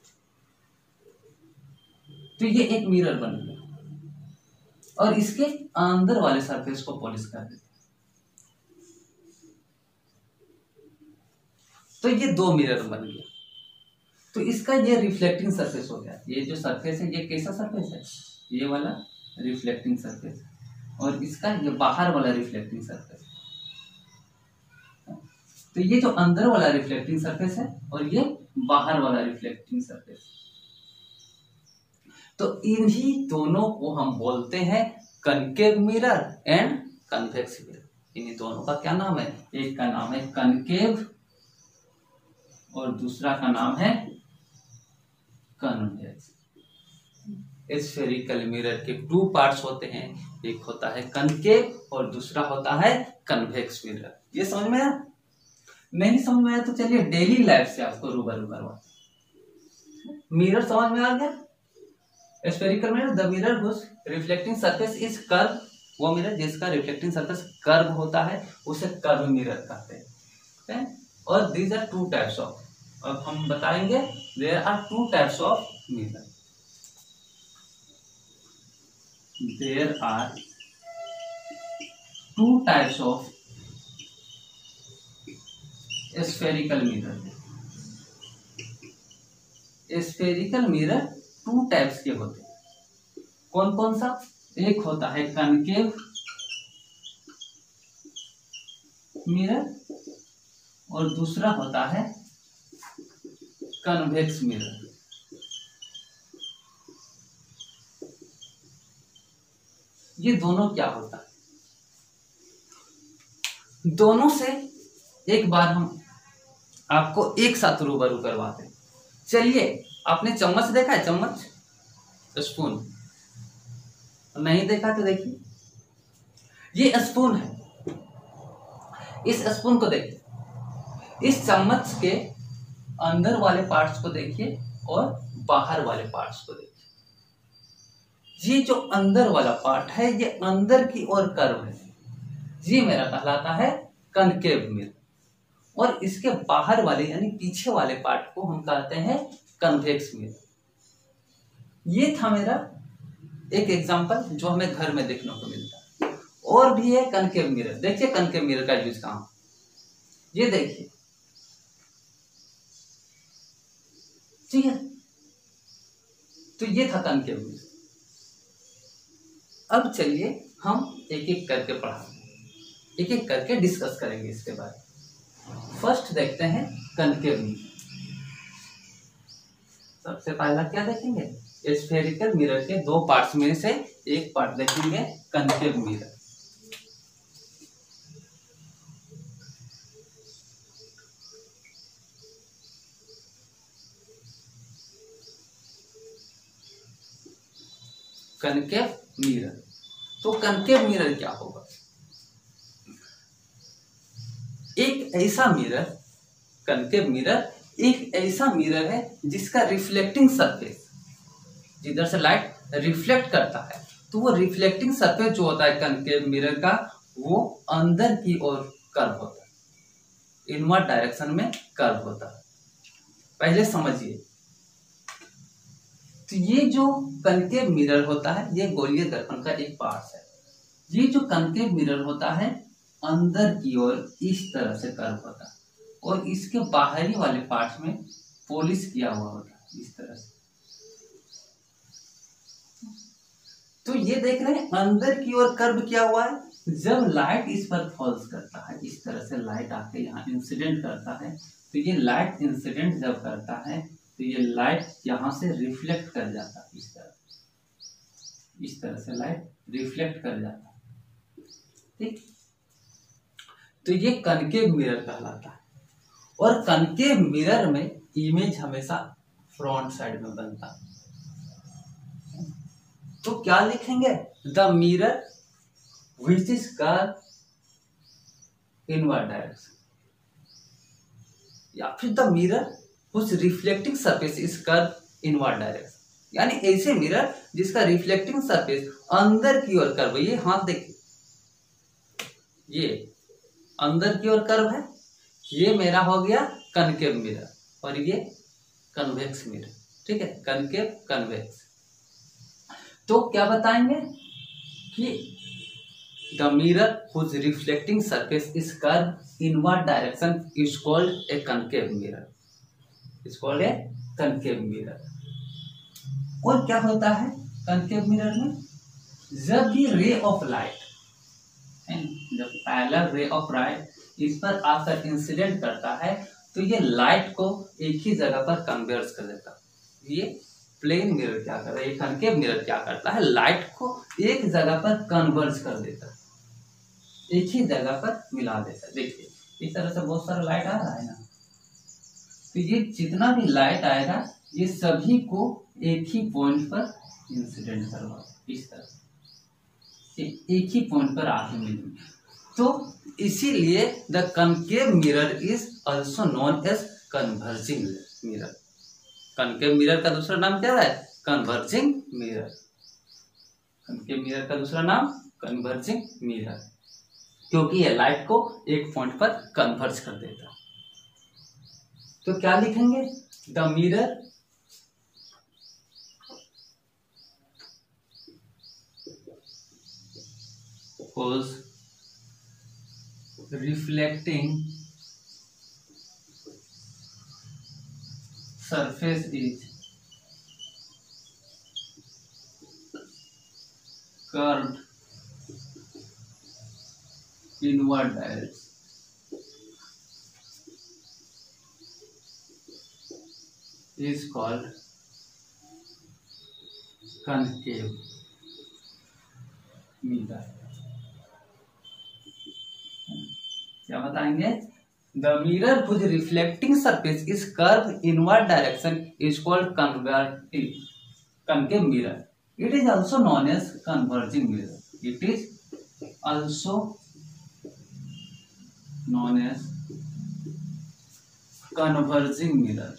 तो ये एक मिरर बन गया। और इसके अंदर वाले सरफेस को पॉलिश कर देते हैं, तो ये दो मिरर बन गया। तो इसका ये रिफ्लेक्टिंग सरफेस हो गया। ये जो सरफेस है ये कैसा सरफेस है, ये वाला रिफ्लेक्टिंग सरफेस, और इसका ये बाहर वाला रिफ्लेक्टिंग सरफेस। तो ये जो अंदर वाला रिफ्लेक्टिंग सरफेस है और ये बाहर वाला रिफ्लेक्टिंग सरफेस, तो इन्हीं दोनों को हम बोलते हैं concave mirror and convex mirror. इन्हीं दोनों का क्या नाम है, एक का नाम है कनकेव और दूसरा का नाम है कन्वेक्स। स्फेरिकल मिरर के टू पार्ट्स होते हैं, एक होता है कनकेव और दूसरा होता है कन्वेक्स मिरर। ये समझ में आया? नहीं समझ में आया तो चलिए डेली लाइफ से आपको रूबरू करवाते। मिरर समझ में आ गया? Spherical mirror, the mirror whose reflecting surface is curve, वो मिरर जिसका रिफ्लेक्टिंग सरफेस कर्व होता है उसे कर्व मिरर कहते हैं। और these are two types of, अब हम बताएंगे there are two types of mirror. There are two types of spherical mirror. Spherical mirror two types के होते हैं। कौन कौन सा? एक होता है कनकेव मिरर और दूसरा होता है कन्वेक्स मिरर। ये दोनों क्या होता है, दोनों से एक बार हम आपको एक साथ रूबरू करवाते हैं। चलिए, आपने चम्मच देखा है, चम्मच, स्पून? नहीं देखा तो देखिए, ये स्पून है। इस स्पून को देखिए, इस चम्मच के अंदर वाले पार्ट्स को देखिए और बाहर वाले पार्ट्स को देखिए। ये जो अंदर वाला पार्ट है ये अंदर की ओर कर्व है, ये मेरा कहलाता है कनकेव मिरर। और इसके बाहर वाले यानी पीछे वाले पार्ट को हम कहते हैं कन्वेक्स मिरर। ये था मेरा एक एग्जांपल जो हमें घर में देखने को मिलता है। और भी है कनकेव मिरर। देखिए कनकेव मिरर का यूज कहाँ, ये देखिए, ठीक है। तो ये था कनकेव मिरर। अब चलिए हम एक एक करके पढ़ाते हैं, एक एक करके डिस्कस करेंगे इसके बारे में। फर्स्ट देखते हैं कनकेव मिरर। सबसे पहला क्या देखेंगे, स्फेरिकल मिरर के दो पार्ट्स में से एक पार्ट देखेंगे कनकेव मिरर। Concave mirror. तो कनकेव मिरर क्या होगा, एक ऐसा मिरर, कनकेव मिरर एक ऐसा मिरर है जिसका रिफ्लेक्टिंग सरफेस, जिधर से लाइट रिफ्लेक्ट करता है, तो वो रिफ्लेक्टिंग सरफेस जो होता है कनकेव मिरर का, वो अंदर की ओर कर्व होता है, इनवर्ड डायरेक्शन में कर्व होता है। पहले समझिए, तो ये जो कनकेव मिरर होता है ये गोलीय दर्पण का एक पार्ट है। ये जो कनकेव मिरर होता है अंदर की ओर इस तरह से कर्व होता है और इसके बाहरी वाले पार्ट में पॉलिश किया हुआ होता है इस तरह से। तो ये देख रहे हैं अंदर की ओर कर्व किया हुआ है। जब लाइट इस पर फॉल्स करता है, इस तरह से लाइट आके यहाँ इंसिडेंट करता है, तो ये लाइट इंसिडेंट जब करता है तो ये लाइट यहाँ से रिफ्लेक्ट कर जाता है, इस तरह इस तरह से लाइट रिफ्लेक्ट कर जाता है, ठीक। तो ये कनकेव मिरर कहलाता है। और कनकेव मिरर में इमेज हमेशा फ्रंट साइड में बनता। तो क्या लिखेंगे? The mirror which is curve inward direction, या फिर the mirror whose reflecting surface is curve inward direction, यानी ऐसे मिरर जिसका रिफ्लेक्टिंग सरफेस अंदर की ओर कर्व। ये हाथ देखिए, ये अंदर की ओर कर्व है, ये मेरा हो गया कनकेव मिरर और ये कन्वेक्स मिरर, ठीक है, कनकेव कन्वेक्स। तो क्या बताएंगे कि the mirror whose reflecting surface is curve inward direction is called a concave mirror, is called a concave mirror. और क्या होता है कनकेव मिरर में? जब भी रे ऑफ लाइट, जब पैरेलल रे ऑफ लाइट इस पर आकर इंसिडेंट करता है तो ये लाइट को एक ही जगह पर कन्वर्ज कर देता है। ये प्लेन मिरर क्या करता है, ये कनकेव मिरर क्या करता है, लाइट को एक जगह पर कन्वर्ज कर देता है, एक ही जगह पर मिला देता है। देखिए इस तरह से बहुत सारा लाइट आ रहा है ना, तो ये जितना भी लाइट आएगा ये सभी को एक ही पॉइंट पर इंसिडेंट करवा, इस तरह से एक ही पॉइंट पर आके मिलेंगे। तो इसीलिए the concave mirror is also known as converging mirror. Concave mirror का दूसरा नाम क्या है? Converging mirror. कनकेव मिरर का दूसरा नाम कन्वर्जिंग मिरर, क्योंकि ये लाइट को एक पॉइंट पर कन्वर्ज कर देता। तो क्या लिखेंगे? The mirror whose reflecting surface is curved inward direction is called concave mirror। क्या बताएंगे? The mirror whose reflecting surface is curve inward direction is called concave mirror. It is also known as converging mirror. It is also known as converging mirror.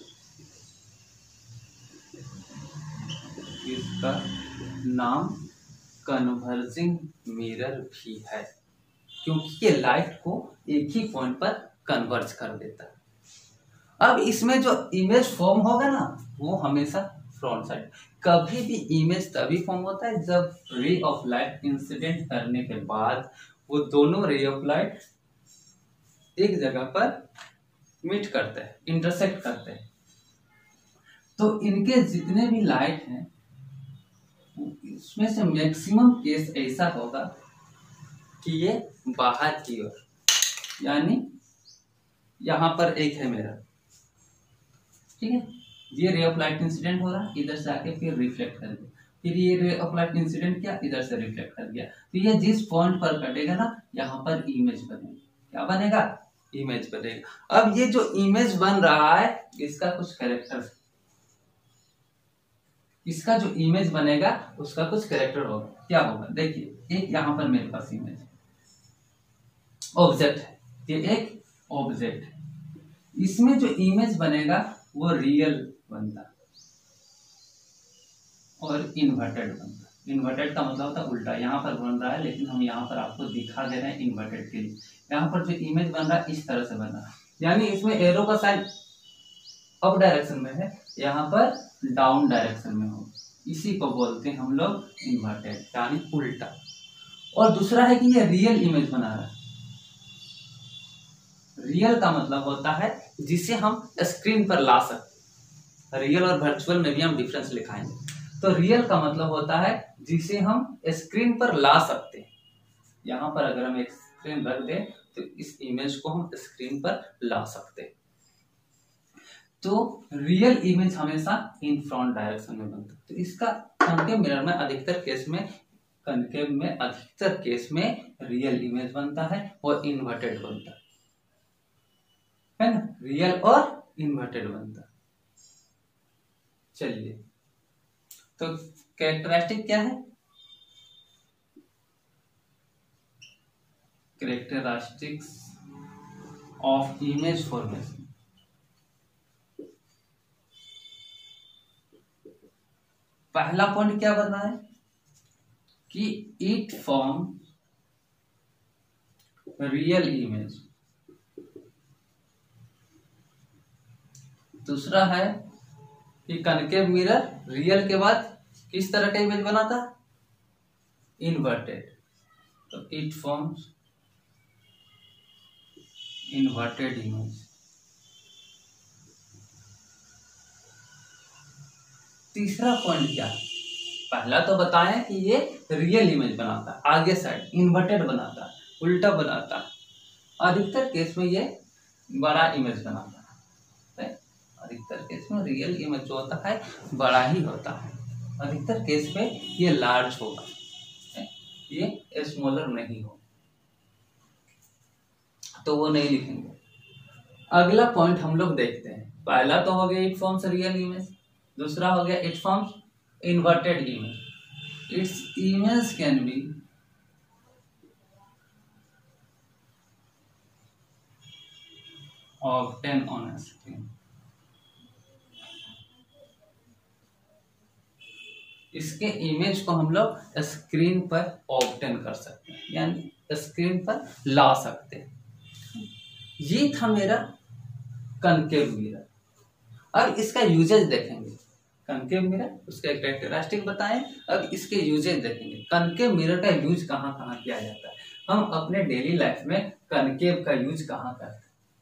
इसका नाम converging mirror भी है, क्योंकि ये light को एक ही पॉइंट पर converge कर देता है। अब इसमें जो इमेज फॉर्म होगा ना, वो हमेशा फ्रंट साइड। कभी भी इमेज तभी फॉर्म होता है जब रे ऑफ लाइट इंसिडेंट करने के बाद वो दोनों रे ऑफ लाइट एक जगह पर मीट करते हैं, इंटरसेक्ट करते हैं। तो इनके जितने भी लाइट हैं इसमें से मैक्सिमम केस ऐसा होगा कि ये बाहर की ओर, यानी यहां पर एक है मेरा, ठीक है, ये रे ऑफ लाइट इंसिडेंट हो रहा है, इधर से आके फिर रिफ्लेक्ट कर दिया, फिर ये रे ऑफ लाइट इंसिडेंट किया, इधर से रिफ्लेक्ट कर दिया। तो ये जिस पॉइंट पर कटेगा ना, यहाँ पर इमेज बनेगा। क्या बनेगा? इमेज बनेगा। अब ये जो इमेज बन रहा है इसका कुछ कैरेक्टर, इसका जो इमेज बनेगा उसका कुछ कैरेक्टर होगा। क्या होगा? देखिए एक यहाँ पर मेरे पास इमेज ऑब्जेक्ट है, ये एक ऑब्जेक्ट है, इसमें जो इमेज बनेगा वो रियल बनता और इन्वर्टेड बनता। इन्वर्टेड का मतलब होता है उल्टा, यहाँ पर बन रहा है लेकिन हम यहाँ पर आपको दिखा दे रहे हैं इन्वर्टेड के लिए। यहाँ पर जो इमेज बन रहा है इस तरह से बन रहा है, यानी इसमें एरो का साइन अप डायरेक्शन में है, यहाँ पर डाउन डायरेक्शन में हो, इसी को बोलते हैं हम लोग इन्वर्टेड, यानी उल्टा। और दूसरा है कि ये रियल इमेज बना रहा है। रियल का मतलब होता है जिसे हम स्क्रीन पर ला सकते। रियल और वर्चुअल में भी हम डिफरेंस लिखाएंगे। तो रियल का मतलब होता है जिसे हम स्क्रीन पर ला सकते हैं। यहाँ पर अगर हम एक स्क्रीन रख दें तो इस इमेज को हम स्क्रीन पर ला सकते हैं। तो रियल इमेज हमेशा इन फ्रंट डायरेक्शन में बनता है। तो इसका कनकेव मिरर में अधिकतर केस में कनकेव में अधिकतर केस में रियल इमेज बनता है और इन्वर्टेड बनता है, है ना? रियल और इन्वर्टेड बनता है। चलिए, तो कैरेक्टरिस्टिक क्या है? Characteristics of image formation. पहला पॉइंट क्या बताए कि इट फॉर्म रियल इमेज। दूसरा है कि कनकेव मिरर रियल के बाद किस तरह का इमेज बनाता है? इन्वर्टेड। तो इट फॉर्म्स इन्वर्टेड इमेज। तीसरा पॉइंट क्या है? पहला तो बताएं कि ये रियल इमेज बनाता है, आगे साइड इन्वर्टेड बनाता है, उल्टा बनाता है। अधिकतर केस में ये बड़ा इमेज बनाता है। अधिकतर केस में रियल इमेज जो होता है बड़ा ही होता है। अधिकतर केस में ये लार्ज होगा, ये स्मॉलर नहीं हो, तो वो नहीं लिखेंगे। अगला पॉइंट हम लोग देखते हैं। पहला तो हो गया इट फॉर्म्स रियल इमेज, दूसरा हो गया it forms inverted image. It's image can be obtain on screen. इसके इमेज को हम लोग स्क्रीन पर ऑब्टेन कर सकते हैं, यानी स्क्रीन पर ला सकते हैं। ये था मेरा कनकेव मिरर। अब इसका यूजेज देखेंगे। कनकेव मिरर, उसका कैरेक्टरिस्टिक बताएं। अब इसके यूजेज देखेंगे। कनकेव मिरर का यूज कहाँ कहाँ किया जाता है, हम अपने डेली लाइफ में कनकेव का यूज कहाँ करते हैं।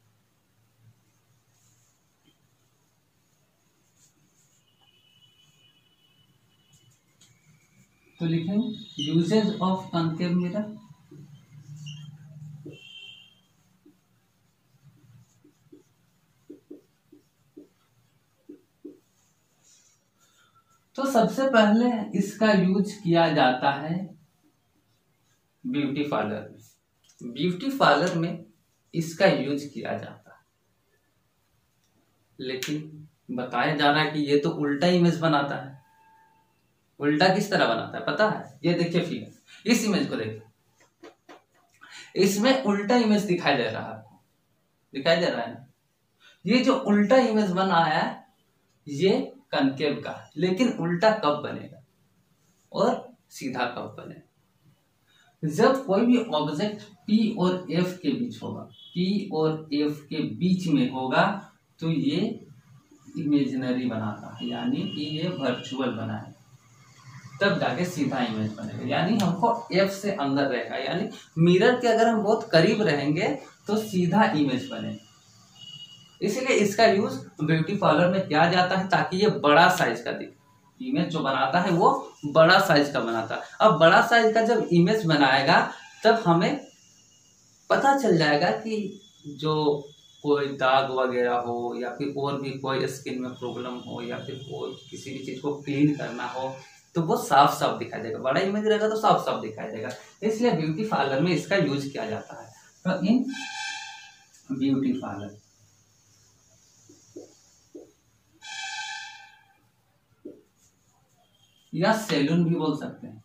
तो लिखेंगे यूजेज ऑफ कनकेव मिरर। तो सबसे पहले इसका यूज किया जाता है ब्यूटी पार्लर में। ब्यूटी पार्लर में इसका यूज किया जाता है, लेकिन बताया जा रहा है कि ये तो उल्टा इमेज बनाता है। उल्टा किस तरह बनाता है पता है? ये देखिए फिगर, इस इमेज को देखिए, इसमें उल्टा इमेज दिखाई दे रहा है, दिखाई दे रहा है ना। ये जो उल्टा इमेज बना है ये कनकेव का, लेकिन उल्टा कब बनेगा और सीधा कब बनेगा? जब कोई भी ऑब्जेक्ट P और F के बीच होगा, P और F के बीच में होगा, तो ये इमेजिनरी बनाता है, यानी कि ये वर्चुअल बना है, तब जाके सीधा इमेज बनेगा। यानी हमको F से अंदर रहेगा, यानी मिरर के अगर हम बहुत करीब रहेंगे तो सीधा इमेज बनेगा। इसलिए इसका यूज ब्यूटी पार्लर में किया जाता है, ताकि ये बड़ा साइज का दिखे। इमेज जो बनाता है वो बड़ा साइज का बनाता है। अब बड़ा साइज का जब इमेज बनाएगा तब हमें पता चल जाएगा कि जो कोई दाग वगैरह हो या फिर और भी कोई स्किन में प्रॉब्लम हो या फिर कोई किसी भी चीज को क्लीन करना हो तो वो साफ साफ दिखाई देगा। बड़ा इमेज रहेगा तो साफ साफ दिखाई देगा। इसलिए ब्यूटी पार्लर में इसका यूज किया जाता है। तो इन ब्यूटी पार्लर या सैलून भी बोल सकते हैं।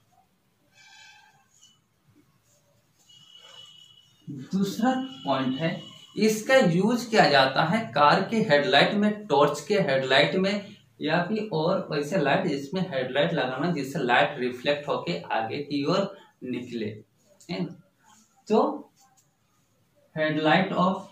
दूसरा पॉइंट है, इसका यूज किया जाता है कार के हेडलाइट में, टॉर्च के हेडलाइट में, या फिर और वैसे लाइट जिसमें हेडलाइट लगाना जिससे लाइट रिफ्लेक्ट होके आगे की ओर निकले, है ना। तो हेडलाइट ऑफ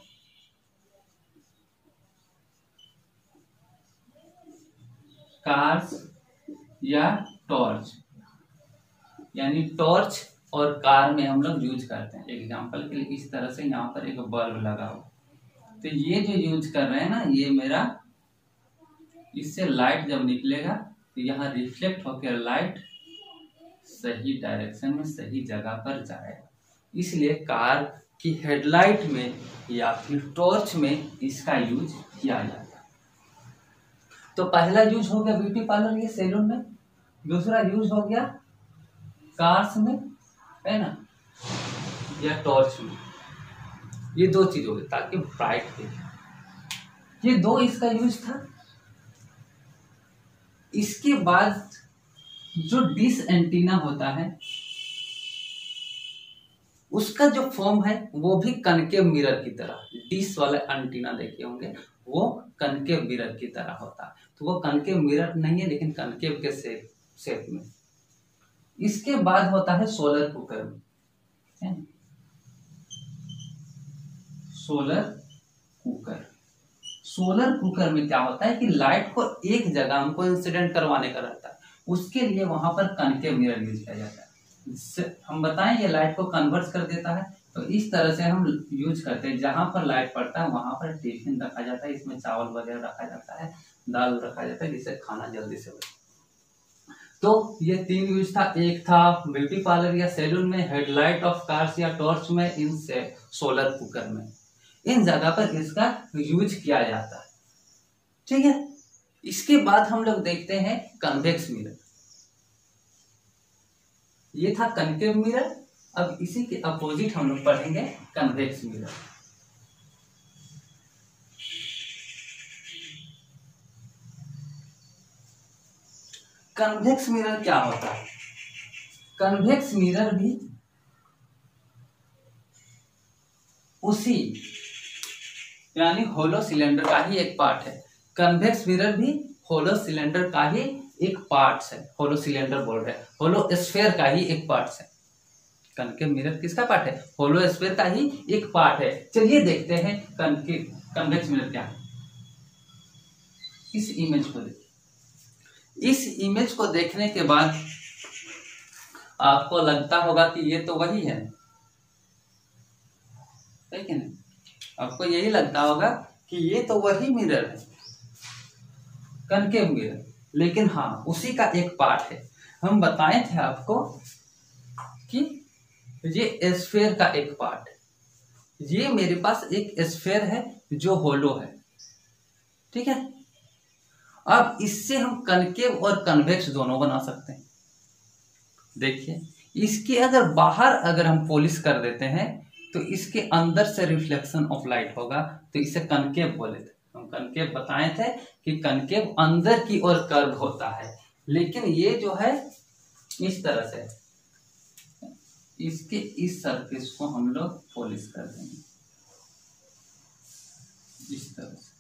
कार्स या टॉर्च, यानी टॉर्च और कार में हम लोग यूज करते हैं। एग्जांपल के लिए इस तरह से यहाँ पर एक बल्ब लगा हो, तो ये जो यूज कर रहे हैं ना, ये मेरा, इससे लाइट जब निकलेगा तो यहाँ रिफ्लेक्ट होकर लाइट सही डायरेक्शन में सही जगह पर जाएगा। इसलिए कार की हेडलाइट में या फिर टॉर्च में इसका यूज किया जाता है। तो पहला यूज हो गया ब्यूटी पार्लर या सैलून में, दूसरा यूज हो गया कार्स में, है ना, या टॉर्च में। ये दो चीज हो गई ताकि ब्राइट दिखे। ये दो इसका यूज था। इसके बाद जो डिश एंटीना होता है उसका जो फॉर्म है वो भी कनकेव मिरर की तरह, डिश वाला एंटीना देखे होंगे वो कनकेव मिरर की तरह होता है। तो वो कनकेव मिरर नहीं है लेकिन कनकेव के शेप शेप में। इसके बाद होता है सोलर कुकर में, है? Solar cooker. सोलर कुकर में क्या होता है कि लाइट को एक जगह हमको इंसिडेंट करवाने का रहता है, उसके लिए वहां पर कनकेव मिरर यूज किया जाता है। हम बताएं ये लाइट को कन्वर्ट कर देता है, तो इस तरह से हम यूज करते हैं। जहां पर लाइट पड़ता है वहां पर टिफिन रखा जाता है, इसमें चावल वगैरह रखा जाता है, दाल रखा जाता है, जिससे खाना जल्दी से बने। तो ये तीन यूज था। एक था ब्यूटी पार्लर या सैलून में, हेडलाइट ऑफ कार्स या टॉर्च में, इन से सोलर कुकर में, इन जगह पर इसका यूज किया जाता है। ठीक है, इसके बाद हम लोग देखते हैं कन्वेक्स मिरर। ये था कनकेव मिरर, अब इसी के अपोजिट हम लोग पढ़ेंगे कन्वेक्स मिरर। कन्वेक्स मिरर क्या होता है? कन्वेक्स मिरर भी उसी यानी होलो सिलेंडर का ही एक पार्ट है। कन्वेक्स मिरर भी होलो सिलेंडर का ही एक पार्ट है। होलो सिलेंडर बोल रहे हैं, होलो स्फीयर का ही एक पार्ट है। कनकेव मिरर किसका पार्ट है? होलो स्फीयर का ही एक पार्ट है। चलिए देखते हैं कनकेव कन्वेक्स मिरर क्या है। इस इमेज को देखिए। इस इमेज को देखने के बाद आपको लगता होगा कि ये तो वही है, ठीक है ना? आपको यही लगता होगा कि ये तो वही मिरर है, कनकेव मिरर। लेकिन हाँ, उसी का एक पार्ट है। हम बताए थे आपको कि ये स्फीयर का एक पार्ट है। ये मेरे पास एक स्फीयर है जो होलो है, ठीक है। अब इससे हम कनकेव और कन्वेक्स दोनों बना सकते हैं। देखिए, इसके अगर बाहर अगर हम पॉलिश कर देते हैं तो इसके अंदर से रिफ्लेक्शन ऑफ लाइट होगा, तो इसे कनकेव बोले थे। हम कनकेव बताए थे कि कनकेव अंदर की ओर कर्व होता है, लेकिन ये जो है इस तरह से, इसके इस सरफेस को हम लोग पॉलिश कर देंगे इस तरह से।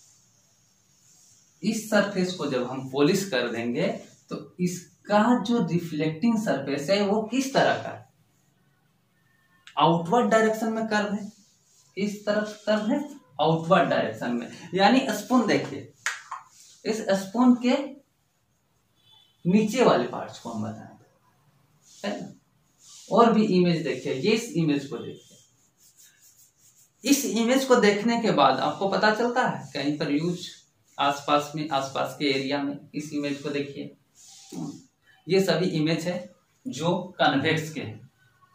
इस सरफेस को जब हम पॉलिश कर देंगे तो इसका जो रिफ्लेक्टिंग सरफेस है वो किस तरह का है? आउटवर्ड डायरेक्शन में कर्व है। इस तरफ कर्व है आउटवर्ड डायरेक्शन में। यानी स्पून देखिए, इस स्पून के नीचे वाले पार्ट्स को हम बताएं, है ना? और भी इमेज देखिए, ये इस इमेज को देखिए। इस इमेज को देखने के बाद आपको पता चलता है कहीं पर यूज आसपास में, आसपास के एरिया में। इस इमेज को देखिए, ये सभी इमेज है जो कन्वेक्स के हैं,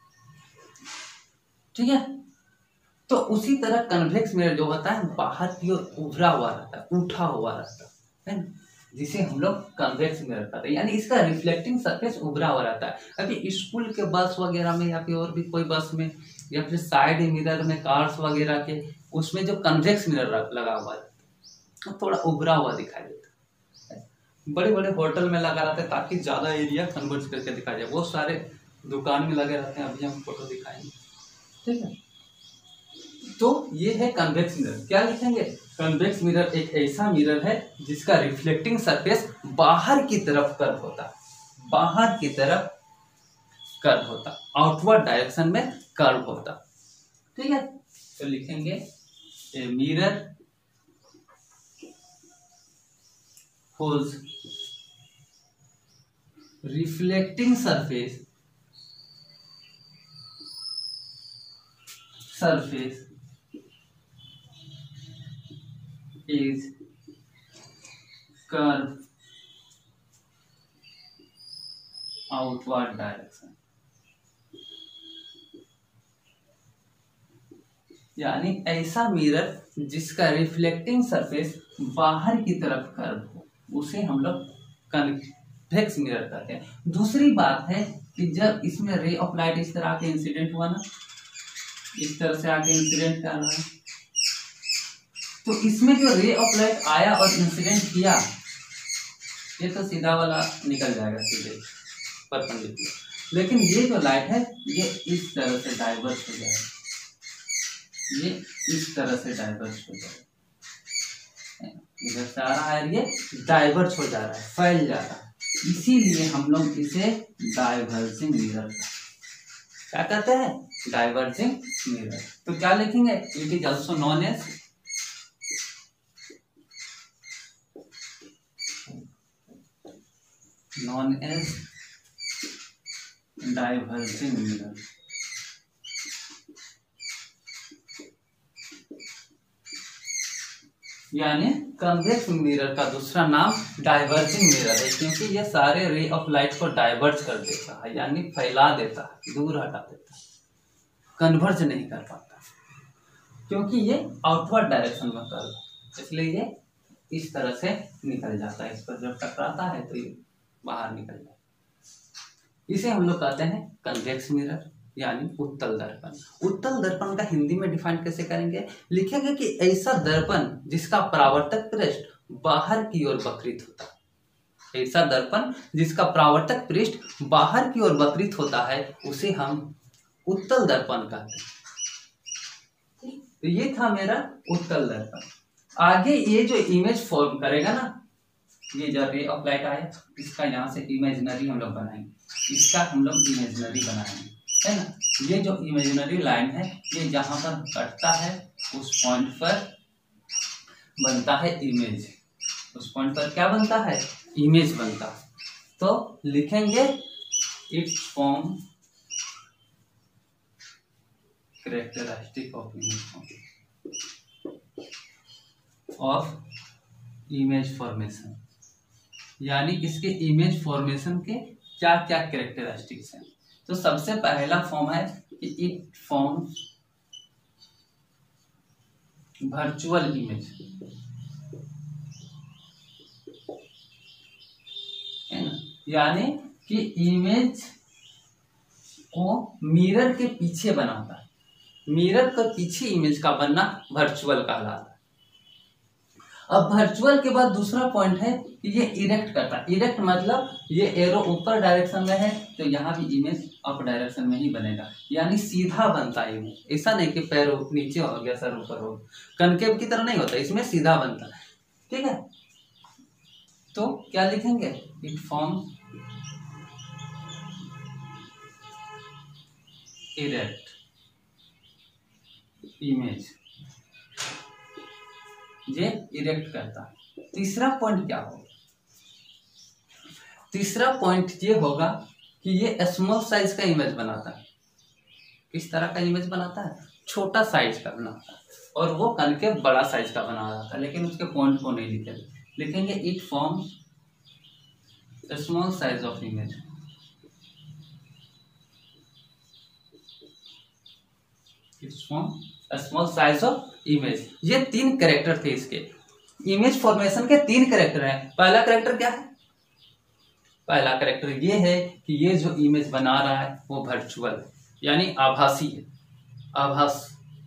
ठीक है। तो उसी तरह कन्वेक्स मिरर जो होता है बाहर की ओर उभरा हुआ रहता है, उठा हुआ रहता है ना, जिसे हम लोग कन्वेक्स मिरर कहते हैं। यानी इसका रिफ्लेक्टिंग सरफेस उभरा हुआ रहता है। अभी स्कूल के बस वगैरह में या फिर और भी कोई बस में या फिर साइड मिरर में कार्स वगैरह के, उसमें जो कन्वेक्स मिरर लगा हुआ रहता है थोड़ा उभरा हुआ दिखाई देता है। बड़े बड़े होटल में लगा रहता है ताकि ज्यादा एरिया कन्वर्ट करके दिखाया जाए। बहुत सारे दुकान में लगे रहते हैं, अभी हम फोटो दिखाएंगे, ठीक है। तो ये है कन्वेक्स मिरर। क्या लिखेंगे? कन्वेक्स मिरर एक ऐसा मिरर है जिसका रिफ्लेक्टिंग सरफेस बाहर की तरफ कर्व होता है, बाहर की तरफ कर्व होता, आउटवर्ड डायरेक्शन में कर्व होता, ठीक है। तो लिखेंगे a mirror holds reflecting surface surface is curve outward direction। यानी ऐसा मिरर जिसका रिफ्लेक्टिंग सरफेस बाहर की तरफ कर्व हो, उसे हम लोग कन्वेक्स मिरर कहते हैं। दूसरी बात है कि जब इसमें रे ऑफ लाइट इस तरह के इंसिडेंट हुआ ना, इस तरह से आगे इंसिडेंट कर रहा है, तो इसमें जो रे ऑफ लाइट आया और इंसिडेंट किया, ये तो सीधा वाला निकल जाएगा सीधे परपेंडिकुलर, लेकिन ये जो लाइट है ये इस तरह से डाइवर्स हो जाएगा, ये इस तरह से डाइवर्स हो जाएगा, इधर से आ रहा है, ये डाइवर्स हो जा रहा है, फैल जा रहा है, इसीलिए हम लोग इसे डाइवर्जिंग मिरर क्या कहते हैं, डाइवर्जिंग मिरर। तो क्या लिखेंगे, it is also known as known as diverging mirror. यानी कन्वेक्स मिरर का दूसरा नाम डाइवर्जिंग मिरर है, क्योंकि ये सारे रे ऑफ लाइट को डाइवर्ज कर देता है, यानी फैला देता है, दूर हटा देता है, कन्वर्ज नहीं कर पाता, क्योंकि ये आउटवर्ड डायरेक्शन में कर, इसलिए ये इस तरह से निकल जाता है, इस पर जब टकराता है तो ये बाहर निकल जाता है। इसे हम लोग कहते हैं कन्वेक्स मिरर यानी उत्तल दर्पण। उत्तल दर्पण का हिंदी में डिफाइन कैसे करेंगे, लिखेंगे कि ऐसा दर्पण जिसका परावर्तक पृष्ठ बाहर की ओर वक्रित होता है, ऐसा दर्पण जिसका परावर्तक पृष्ठ बाहर की ओर वक्रित होता है उसे हम उत्तल दर्पण कहते हैं। तो ये था मेरा उत्तल दर्पण। आगे ये जो इमेज फॉर्म करेगा ना, ये जो रे ऑफ लाइट आया, इसका यहाँ से इमेजिनरी हम लोग बनाएंगे, इसका हम लोग इमेजिनरी बनाएंगे, है ना। ये जो इमेजिनरी लाइन है ये जहां पर कटता है उस पॉइंट पर बनता है इमेज, उस पॉइंट पर क्या बनता है, इमेज बनता है। तो लिखेंगे it form characteristic of image of image formation, यानी इसके इमेज फॉर्मेशन के क्या क्या कैरेक्टरिस्टिक्स हैं। तो सबसे पहला फॉर्म है कि इट फॉर्म्स वर्चुअल इमेज, है ना, यानी कि इमेज को मिरर के पीछे बनाता है, मिरर के पीछे इमेज का बनना वर्चुअल कहलाता है। अब वर्चुअल के बाद दूसरा पॉइंट है कि ये इरेक्ट करता है। इरेक्ट मतलब ये एरो ऊपर डायरेक्शन में है तो यहाँ भी इमेज अप डायरेक्शन में ही बनेगा, यानी सीधा बनता है इमेज, ऐसा नहीं कि पैर नीचे हो गया सर ऊपर हो, कनकेव की तरह नहीं होता, इसमें सीधा बनता है, ठीक है। तो क्या लिखेंगे, इट फॉर्म इरेक्ट इमेज, ये इरेक्ट करता है। तीसरा पॉइंट क्या होगा, तीसरा पॉइंट ये होगा कि ये स्मॉल साइज का इमेज बनाता है। किस तरह का इमेज बनाता है, छोटा साइज का बनाता है, और वो कनकेव बड़ा साइज का बना रहा था, लेकिन उसके पॉइंट को नहीं लिखेंगे, लिखेंगे it forms small size of image, it's form small size of image. ये तीन कैरेक्टर थे इसके, इमेज फॉर्मेशन के तीन कैरेक्टर हैं। पहला कैरेक्टर क्या है, पहला कैरेक्टर ये है कि ये जो इमेज बना रहा है वो वर्चुअल यानी आभासी है, आभास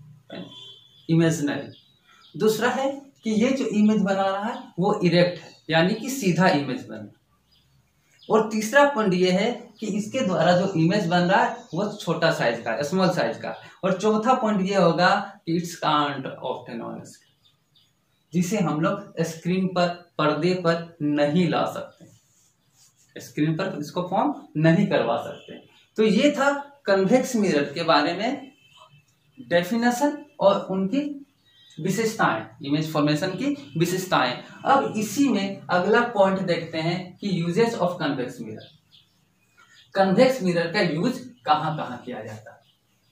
इमेजिनरी। दूसरा है कि ये जो इमेज बना रहा है वो इरेक्ट है, यानी कि सीधा इमेज बन। और तीसरा पॉइंट ये है कि इसके द्वारा जो इमेज बन रहा है वो छोटा साइज का, स्मॉल साइज का। और चौथा पॉइंट ये होगा कि it's can't obtain on screen, जिसे हम लोग स्क्रीन पर, पर्दे पर नहीं ला सकते, स्क्रीन पर इसको फॉर्म नहीं करवा सकते। तो ये था कन्वेक्स मिरर के बारे में डेफिनेशन और उनकी विशेषताएं, इमेज फॉर्मेशन की विशेषताएं। अब इसी में अगला पॉइंट देखते हैं कि uses of convex mirror. Convex mirror का यूज कहां कहां किया जाता है,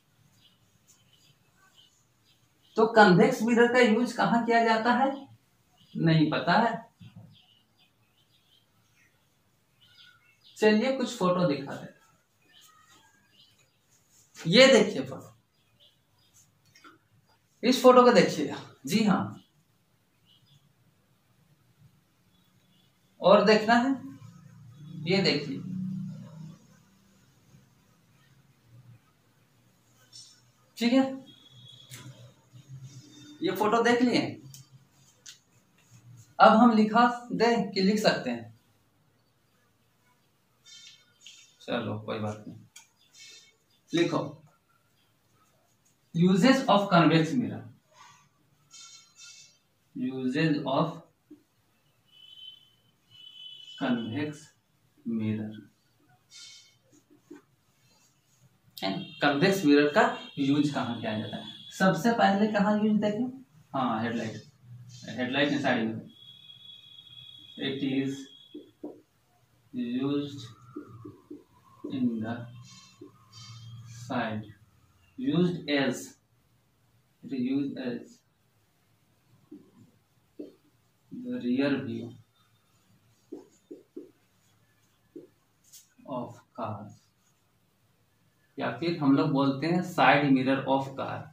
तो कन्वेक्स मिरर का यूज कहां किया जाता है नहीं पता है। चलिए कुछ फोटो दिखा दे, ये देखिए फोटो, इस फोटो को देखिएगा, जी हाँ, और देखना है, ये देखिए, ठीक है, ये फोटो देख लिए। अब हम लिखा दे कि लिख सकते हैं, चलो कोई बात नहीं, लिखो uses of convex mirror, uses of convex mirror. Convex mirror का यूज कहाँ किया जाता है? सबसे पहले कहाँ यूज देखें, हाँ हेडलाइट, हेडलाइट के साइड में it is used in the side, used as, it is used as the rear view of car, या फिर हम लोग बोलते हैं side mirror of car.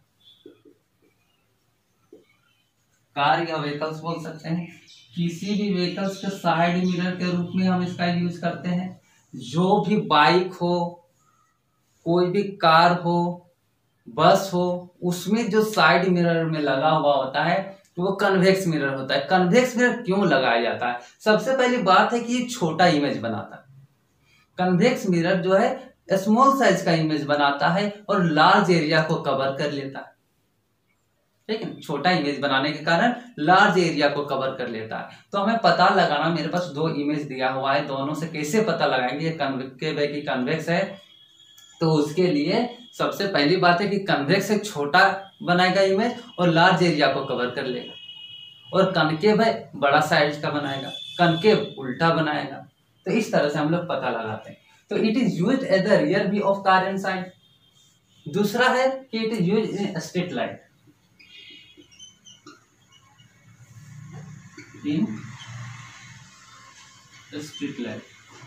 Car या व्हीकल्स बोल सकते हैं, किसी भी व्हीकल्स के साइड मिरर के रूप में हम इसका यूज करते हैं। जो भी बाइक हो, कोई भी कार हो, बस हो, उसमें जो साइड मिरर में लगा हुआ होता है तो वो कन्वेक्स मिरर होता है। कन्वेक्स मिरर क्यों लगाया जाता है? सबसे पहली बात है कि ये छोटा इमेज बनाता है। कन्वेक्स मिरर जो है स्मॉल साइज का इमेज बनाता है और लार्ज एरिया को कवर कर लेता है। ठीक है, छोटा इमेज बनाने के कारण लार्ज एरिया को कवर कर लेता है। तो हमें पता लगाना, मेरे पास दो इमेज दिया हुआ है, दोनों से कैसे पता लगाएंगे ये कन्वेक्स है कि कन्वेक्स है? तो उसके लिए सबसे पहली बात है कि कन्वेक्स एक छोटा बनाएगा इमेज और लार्ज एरिया को कवर कर लेगा, और कनकेव है बड़ा साइज का बनाएगा, कनकेव उल्टा बनाएगा। तो इस तरह से हम लोग पता लगाते हैं। तो it is used as the rear view of car and side. दूसरा है कि it is used in street light, in street light.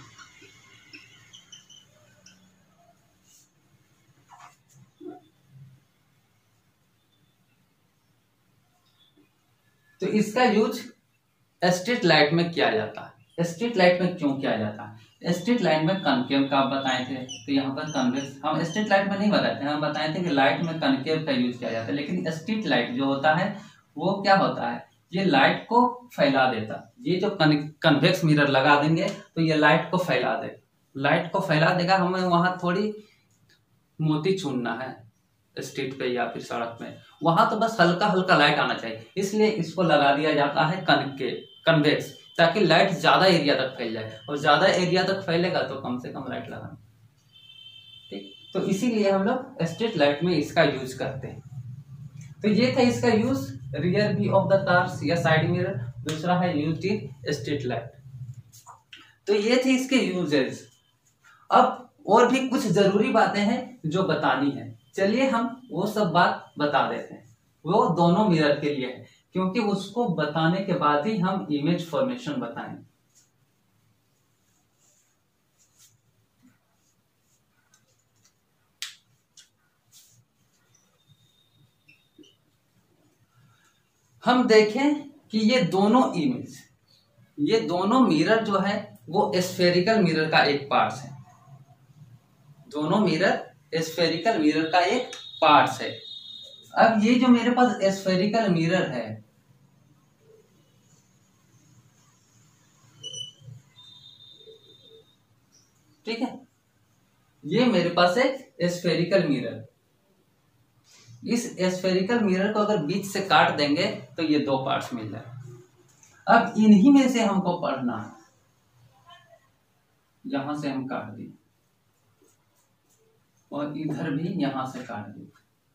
तो इसका यूज स्ट्रीट लाइट में किया जाता है। स्ट्रीट लाइट में क्यों किया जाता है? स्ट्रीट लाइट में कनकेव का आप बताए थे, तो यहाँ पर कन्वेक्स, हम स्ट्रीट लाइट में नहीं बताए थे, हम बताए थे कि लाइट में कनकेव का यूज किया जाता है। लेकिन स्ट्रीट लाइट जो होता है वो क्या होता है, ये लाइट को फैला देता है। ये जो कन्वेक्स मिरर लगा देंगे तो ये लाइट को फैला देगा, लाइट को फैला देगा। हमें वहां थोड़ी मोती चुनना है स्ट्रीट पे या फिर सड़क में, वहां तो बस हल्का हल्का लाइट आना चाहिए, इसलिए इसको लगा दिया जाता है कनकेव, कन्वेक्स, ताकि लाइट ज्यादा एरिया तक फैल जाए, और ज्यादा एरिया तक फैलेगा तो कम से कम लाइट लगाना। ठीक, तो इसीलिए हम लोग स्ट्रीट लाइट में इसका यूज करते हैं। तो ये था इसका use, rear view of the cars या साइड मिरर। दूसरा है यूज इन स्ट्रीट लाइट। तो ये थे इसके यूजेस। अब और भी कुछ जरूरी बातें हैं जो बतानी है, चलिए हम वो सब बात बता देते हैं। वो दोनों मिरर के लिए है, क्योंकि उसको बताने के बाद ही हम इमेज फॉर्मेशन बताएंगे। हम देखें कि ये दोनों इमेज, ये दोनों मिरर जो है वो स्फेरिकल मिरर का एक पार्ट है। दोनों मिरर स्फेरिकल मिरर का एक पार्ट है। अब ये जो मेरे पास स्फेरिकल मिरर है, ठीक है, ये मेरे पास है स्फेरिकल मिरर। इस स्फेरिकल मिरर को अगर बीच से काट देंगे तो ये दो पार्ट्स मिल जाए। अब इन्हीं में से हमको पढ़ना है, यहां से हम काट दिए और इधर भी यहां से काट दिए।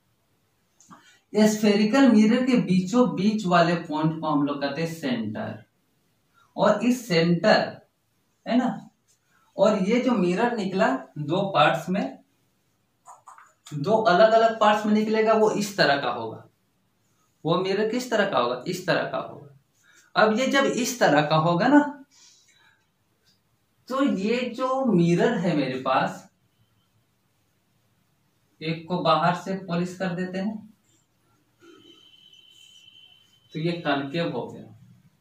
स्फेरिकल मिरर के बीचों बीच वाले पॉइंट को हम लोग कहते हैं सेंटर, और इस सेंटर है ना, और ये जो मिरर निकला दो पार्ट्स में, दो अलग अलग पार्ट्स में निकलेगा, वो इस तरह का होगा। वो मिरर किस तरह का होगा? इस तरह का होगा। अब ये जब इस तरह का होगा ना, तो ये जो मिरर है मेरे पास, एक को बाहर से पॉलिश कर देते हैं, तो ये कनकेव हो गया,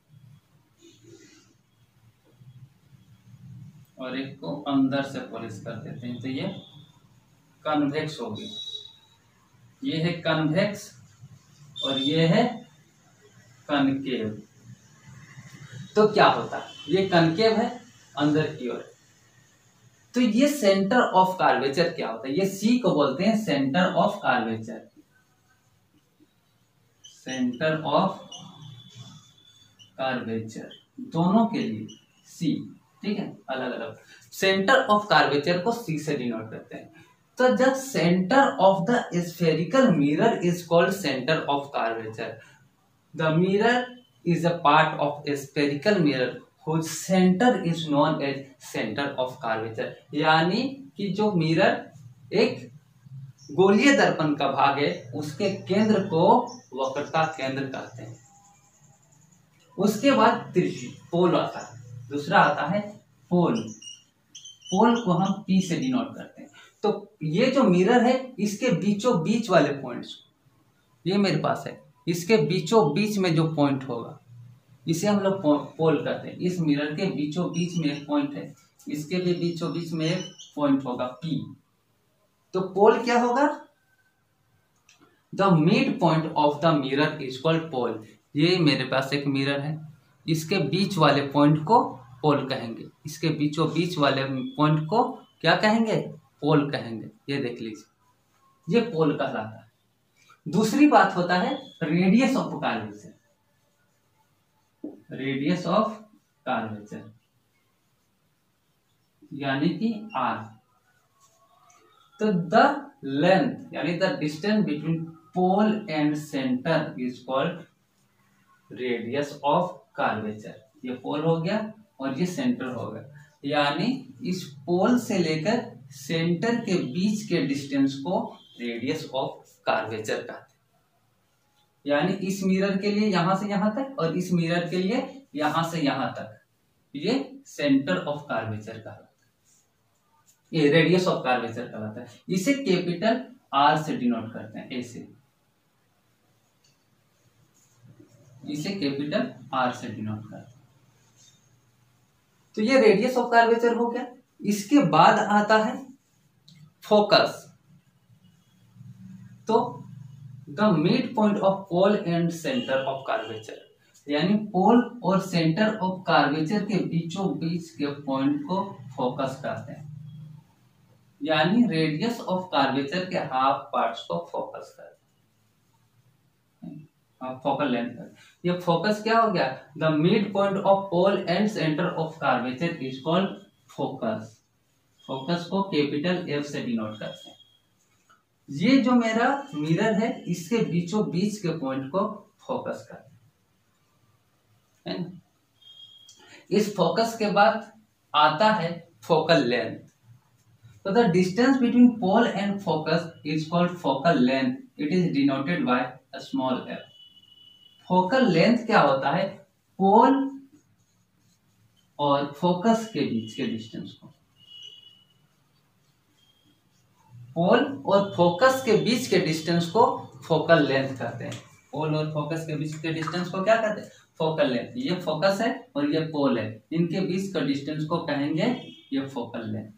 और एक को अंदर से पॉलिश कर देते हैं, तो ये कन्वेक्स हो गया। ये है कन्वेक्स और ये है कनकेव। तो क्या होता है, ये कनकेव है अंदर की ओर, तो तो ये सेंटर ऑफ कर्वेचर क्या होता है, ये सी को बोलते हैं centre of curvature, centre of curvature दोनों के लिए सी, ठीक है, अलग अलग। सेंटर ऑफ कर्वेचर को सी से डिनोट करते हैं। तो जब centre of the spherical mirror is called centre of curvature, the mirror is a part of spherical mirror whose center is known as center of curvature, यानी कि जो मिरर एक गोलीय दर्पण का भाग है उसके केंद्र को वक्रता केंद्र कहते हैं। उसके बाद त्रिज्यी पोल आता है, दूसरा आता है पोल, पोल को हम P से डिनोट करते हैं। तो ये जो मिरर है इसके बीचों बीच वाले पॉइंट्स, ये मेरे पास है, इसके बीचों बीच में जो पॉइंट होगा इसे हम लोग पोल कहते हैं। इस मिरर के बीचों बीच में एक पॉइंट है, इसके भी बीचों बीच में एक पॉइंट होगा P। तो पोल क्या होगा, the mid point of the mirror is called pole. ये मेरे पास एक मिरर है, इसके बीच वाले पॉइंट को पोल कहेंगे, इसके बीचों बीच वाले पॉइंट को क्या कहेंगे, पोल कहेंगे। ये देख लीजिए, ये पोल कहलाता है। दूसरी बात होता है radius of curvature, radius of curvature यानी कि आर। तो द लेंथ यानी the distance between pole and centre is called radius of curvature. ये पोल हो गया और ये सेंटर हो गया, यानी इस पोल से लेकर सेंटर के बीच के डिस्टेंस को रेडियस ऑफ कर्वेचर कहते हैं। यानी इस मिरर के लिए यहां से यहां तक और इस मिरर के लिए यहां से यहां तक, ये सेंटर ऑफ कर्वेचर कहलाता है, ये रेडियस ऑफ कर्वेचर कहलाता है। इसे कैपिटल आर से डिनोट करते हैं, ऐसे, इसे कैपिटल आर से डिनोट करते हैं। तो ये रेडियस ऑफ कर्वेचर हो गया। इसके बाद आता है फोकस। तो the mid point of pole and centre of curvature, यानी पोल और सेंटर ऑफ कर्वेचर के बीचों बीच के पॉइंट को फोकस कहते हैं, यानी रेडियस ऑफ कर्वेचर के हाफ पार्ट्स को फोकस कहते हैं, फोकल लेंथ। ये फोकस क्या हो गया, the mid point of pole and centre of curvature is called focus. Focus को कैपिटल एफ से डिनोट करते हैं। ये जो मेरा मिरर है इसके बीचों बीच के पॉइंट को फोकस करते हैं। इस फोकस के बाद आता है फोकल लेंथ। तो the distance between pole and focus is called focal length, it is denoted by a small F. Focal length क्या होता है, पोल और फोकस के बीच के डिस्टेंस को, पोल और फोकस के बीच के डिस्टेंस को फोकल लेंथ कहते हैं। पोल और फोकस के बीच के डिस्टेंस को क्या कहते हैं, फोकल लेंथ। ये फोकस है और ये पोल है, इनके बीच का डिस्टेंस को कहेंगे ये फोकल लेंथ।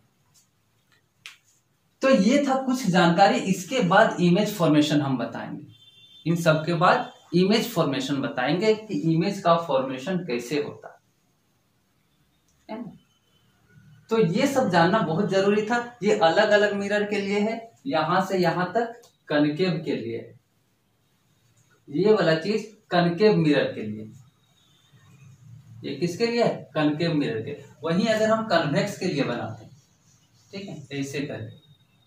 तो ये था कुछ जानकारी। इसके बाद इमेज फॉर्मेशन हम बताएंगे। इन सब के बाद इमेज फॉर्मेशन बताएंगे कि इमेज का फॉर्मेशन कैसे होता है। तो ये सब जानना बहुत जरूरी था। ये अलग अलग मिरर के लिए है, यहां से यहां तक कनकेव के लिए, ये वाला चीज कनकेव मिरर के लिए, ये किसके लिए है, कनकेव मिरर के। वहीं अगर हम कन्वेक्स के लिए बनाते हैं, ठीक है, ऐसे करके,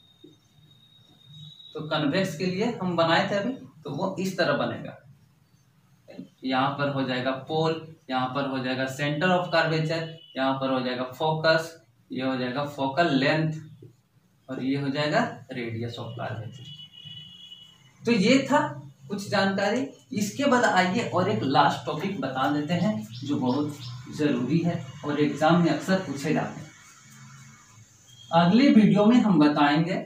तो कन्वेक्स के लिए हम बनाए थे अभी, तो वो इस तरह बनेगा। यहाँ पर हो जाएगा पोल, यहाँ पर हो जाएगा सेंटर ऑफ कर्वेचर, यहाँ पर हो जाएगा फोकस, ये हो जाएगा फोकल लेंथ और ये हो जाएगा रेडियस ऑफ कर्वेचर। तो ये था कुछ जानकारी। इसके बाद आइए और एक लास्ट टॉपिक बता देते हैं जो बहुत जरूरी है और एग्जाम में अक्सर पूछे जाते हैं। अगली वीडियो में हम बताएंगे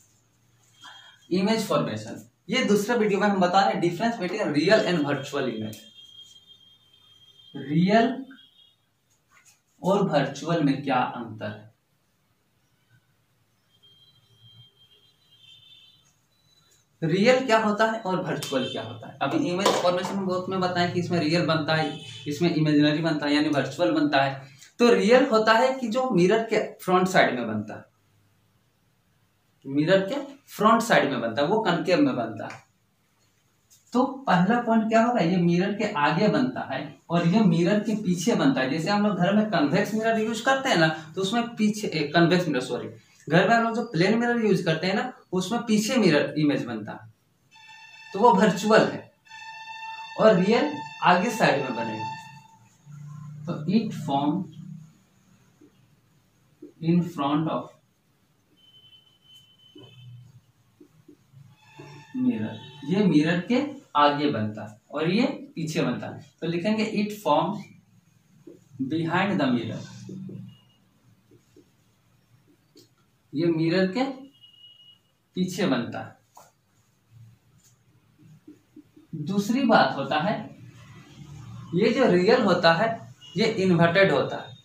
इमेज फॉर्मेशन। ये दूसरे वीडियो में हम बता रहे हैं difference between real and virtual image. Real और वर्चुअल में क्या अंतर है। रियल क्या होता है और वर्चुअल क्या होता है। अभी इमेज फॉर्मेशन बहुत में बताएं कि इसमें रियल बनता है, इसमें इमेजिनरी बनता है यानी वर्चुअल बनता है। तो रियल होता है कि जो मिरर के फ्रंट साइड में बनता है, मिरर के फ्रंट साइड में बनता है, वो कनकेव में बनता है। तो पहला पॉइंट क्या होगा, ये मिरर के आगे बनता है और ये मिरर के पीछे बनता है। जैसे हम लोग घर में कन्वेक्स मिरर यूज करते हैं ना, तो उसमें पीछे कन्वेक्स मिरर सॉरी घर में हम लोग जो प्लेन मिरर यूज करते हैं ना, उसमें पीछे मिरर इमेज बनता है, तो वो वर्चुअल है। और रियल आगे साइड में बनेगा, तो it form in front of mirror, ये मिरर के आगे बनता है और ये पीछे बनता है। तो लिखेंगे it forms behind the mirror, ये मिरर के पीछे बनता है। दूसरी बात होता है, ये जो रियल होता है ये इन्वर्टेड होता है,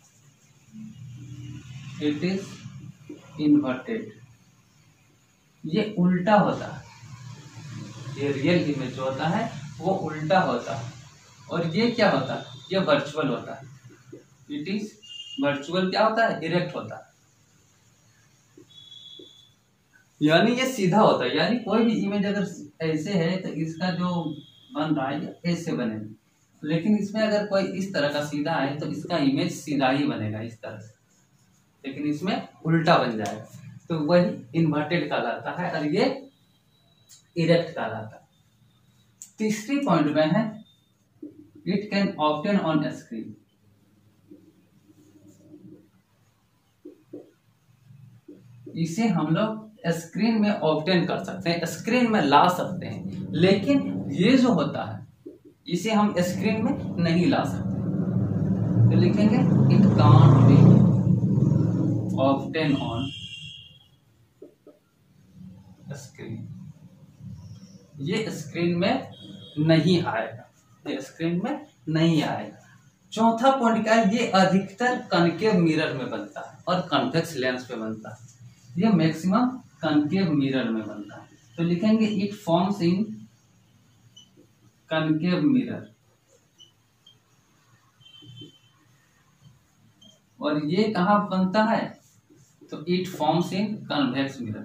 इट इज इन्वर्टेड, ये उल्टा होता है। ये रियल इमेज जो होता है वो उल्टा होता है। और ये क्या होता है, ये वर्चुअल होता है, इट इज वर्चुअल। क्या होता है, इरेक्ट होता है, यानी ये सीधा होता है। यानी कोई भी इमेज अगर ऐसे है तो इसका जो बन रहा है ऐसे बनेगा, लेकिन इसमें अगर कोई इस तरह का सीधा है तो इसका इमेज सीधा ही बनेगा इस तरह से, लेकिन इसमें उल्टा बन जाएगा, तो वही इन्वर्टेड कहलाता है और ये इरेक्ट कहलाता है। तीसरी पॉइंट में है it can obtain on screen, इसे हम लोग स्क्रीन में ऑब्टेन कर सकते हैं, स्क्रीन में ला सकते हैं, लेकिन ये जो होता है इसे हम स्क्रीन में नहीं ला सकते। तो लिखेंगे it can't be obtain on screen, ये स्क्रीन में नहीं आएगा, ये स्क्रीन में नहीं आएगा। चौथा पॉइंट क्या है, ये अधिकतर कनकेव मिरर में बनता है और कॉन्वेक्स लेंस पे बनता है, ये मैक्सिमम कनकेव मिरर में बनता है। तो लिखेंगे it forms in concave mirror, और ये कहाँ बनता है, तो it forms in convex mirror,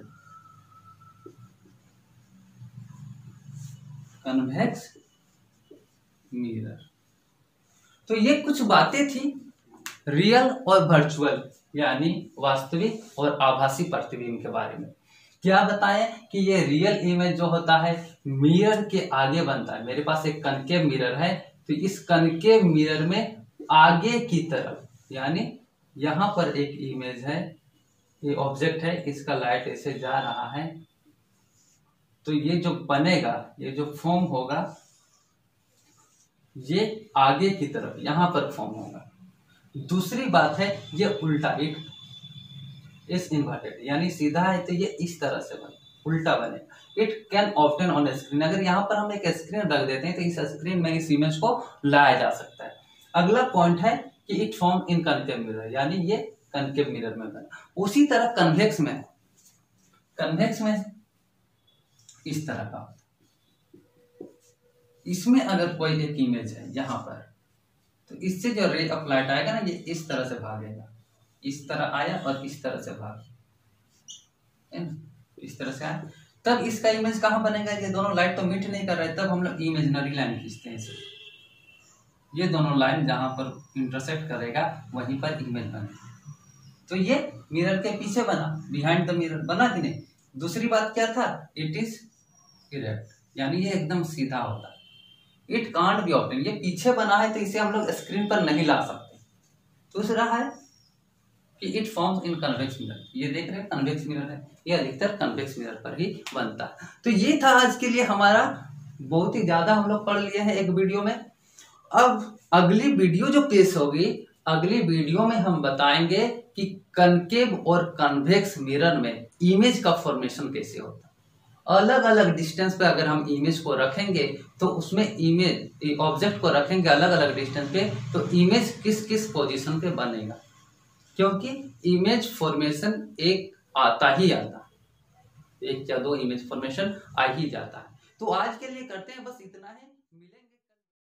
convex mirror. तो ये कुछ बातें थी रियल और वर्चुअल यानी वास्तविक और आभासी प्रतिबिंब के बारे में। क्या बताएं कि ये रियल इमेज जो होता है मिरर के आगे बनता है। मेरे पास एक कनकेव मिरर है, तो इस कनकेव मिरर में आगे की तरफ यानी यहाँ पर एक इमेज है, ये ऑब्जेक्ट है, इसका लाइट ऐसे जा रहा है, तो ये जो बनेगा, ये जो फॉर्म होगा, ये आगे की तरफ यहाँ पर फॉर्म होगा। दूसरी बात है ये उल्टा, इट इज इन्वर्टेड, यानी सीधा है तो ये इस तरह से बने, उल्टा बनेगा। It can obtain on screen, अगर यहाँ पर हम एक स्क्रीन रख देते हैं तो इस स्क्रीन में इस इमेज को लाया जा सकता है। अगला पॉइंट है कि it form in concave mirror, यानी ये कनकेव मिरर में बना। उसी तरह कन्वेक्स में, कन्वेक्स में इस तरह का, इसमें अगर कोई एक इमेज है यहाँ पर, तो इससे जो रे ऑफ लाइट आएगा ना, ये इस तरह से भागेगा, इस तरह आया और इस तरह से भाग, इस तरह से आया, तब इसका इमेज कहाँ बनेगा, ये दोनों लाइट तो मीट नहीं कर रहे, तब हम लोग इमेजिनरी लाइन खींचते हैं इसे। ये दोनों लाइन जहां पर इंटरसेक्ट करेगा वहीं पर इमेज बनेगा। तो ये मिरर के पीछे बना, बिहाइंड द मिरर बना कि नहीं। दूसरी बात क्या था, इट इज इरेक्ट, यानी ये एकदम सीधा होता है। इट कांट बी ऑब्टेन, ये पीछे बना है तो इसे हम लोग स्क्रीन पर नहीं ला सकते। दूसरा है कि it forms in convex mirror, ये देख रहे हैं कन्वेक्स मिरर है, ये अधिकतर कन्वेक्स मिरर पर ही बनता है। तो ये था आज के लिए हमारा, बहुत ही ज्यादा हम लोग पढ़ लिए हैं एक वीडियो में। अब अगली वीडियो जो पेश होगी, अगली वीडियो में हम बताएंगे कि कनकेव और कन्वेक्स मिरर में इमेज का फॉर्मेशन कैसे होता है। अलग अलग डिस्टेंस पे अगर हम इमेज को रखेंगे तो उसमें इमेज ऑब्जेक्ट को रखेंगे अलग अलग डिस्टेंस पे, तो इमेज किस किस पोजीशन पे बनेगा, क्योंकि इमेज फॉर्मेशन एक आता ही आता, एक या दो इमेज फॉर्मेशन आ ही जाता है। तो आज के लिए करते हैं बस इतना है, मिलेंगे।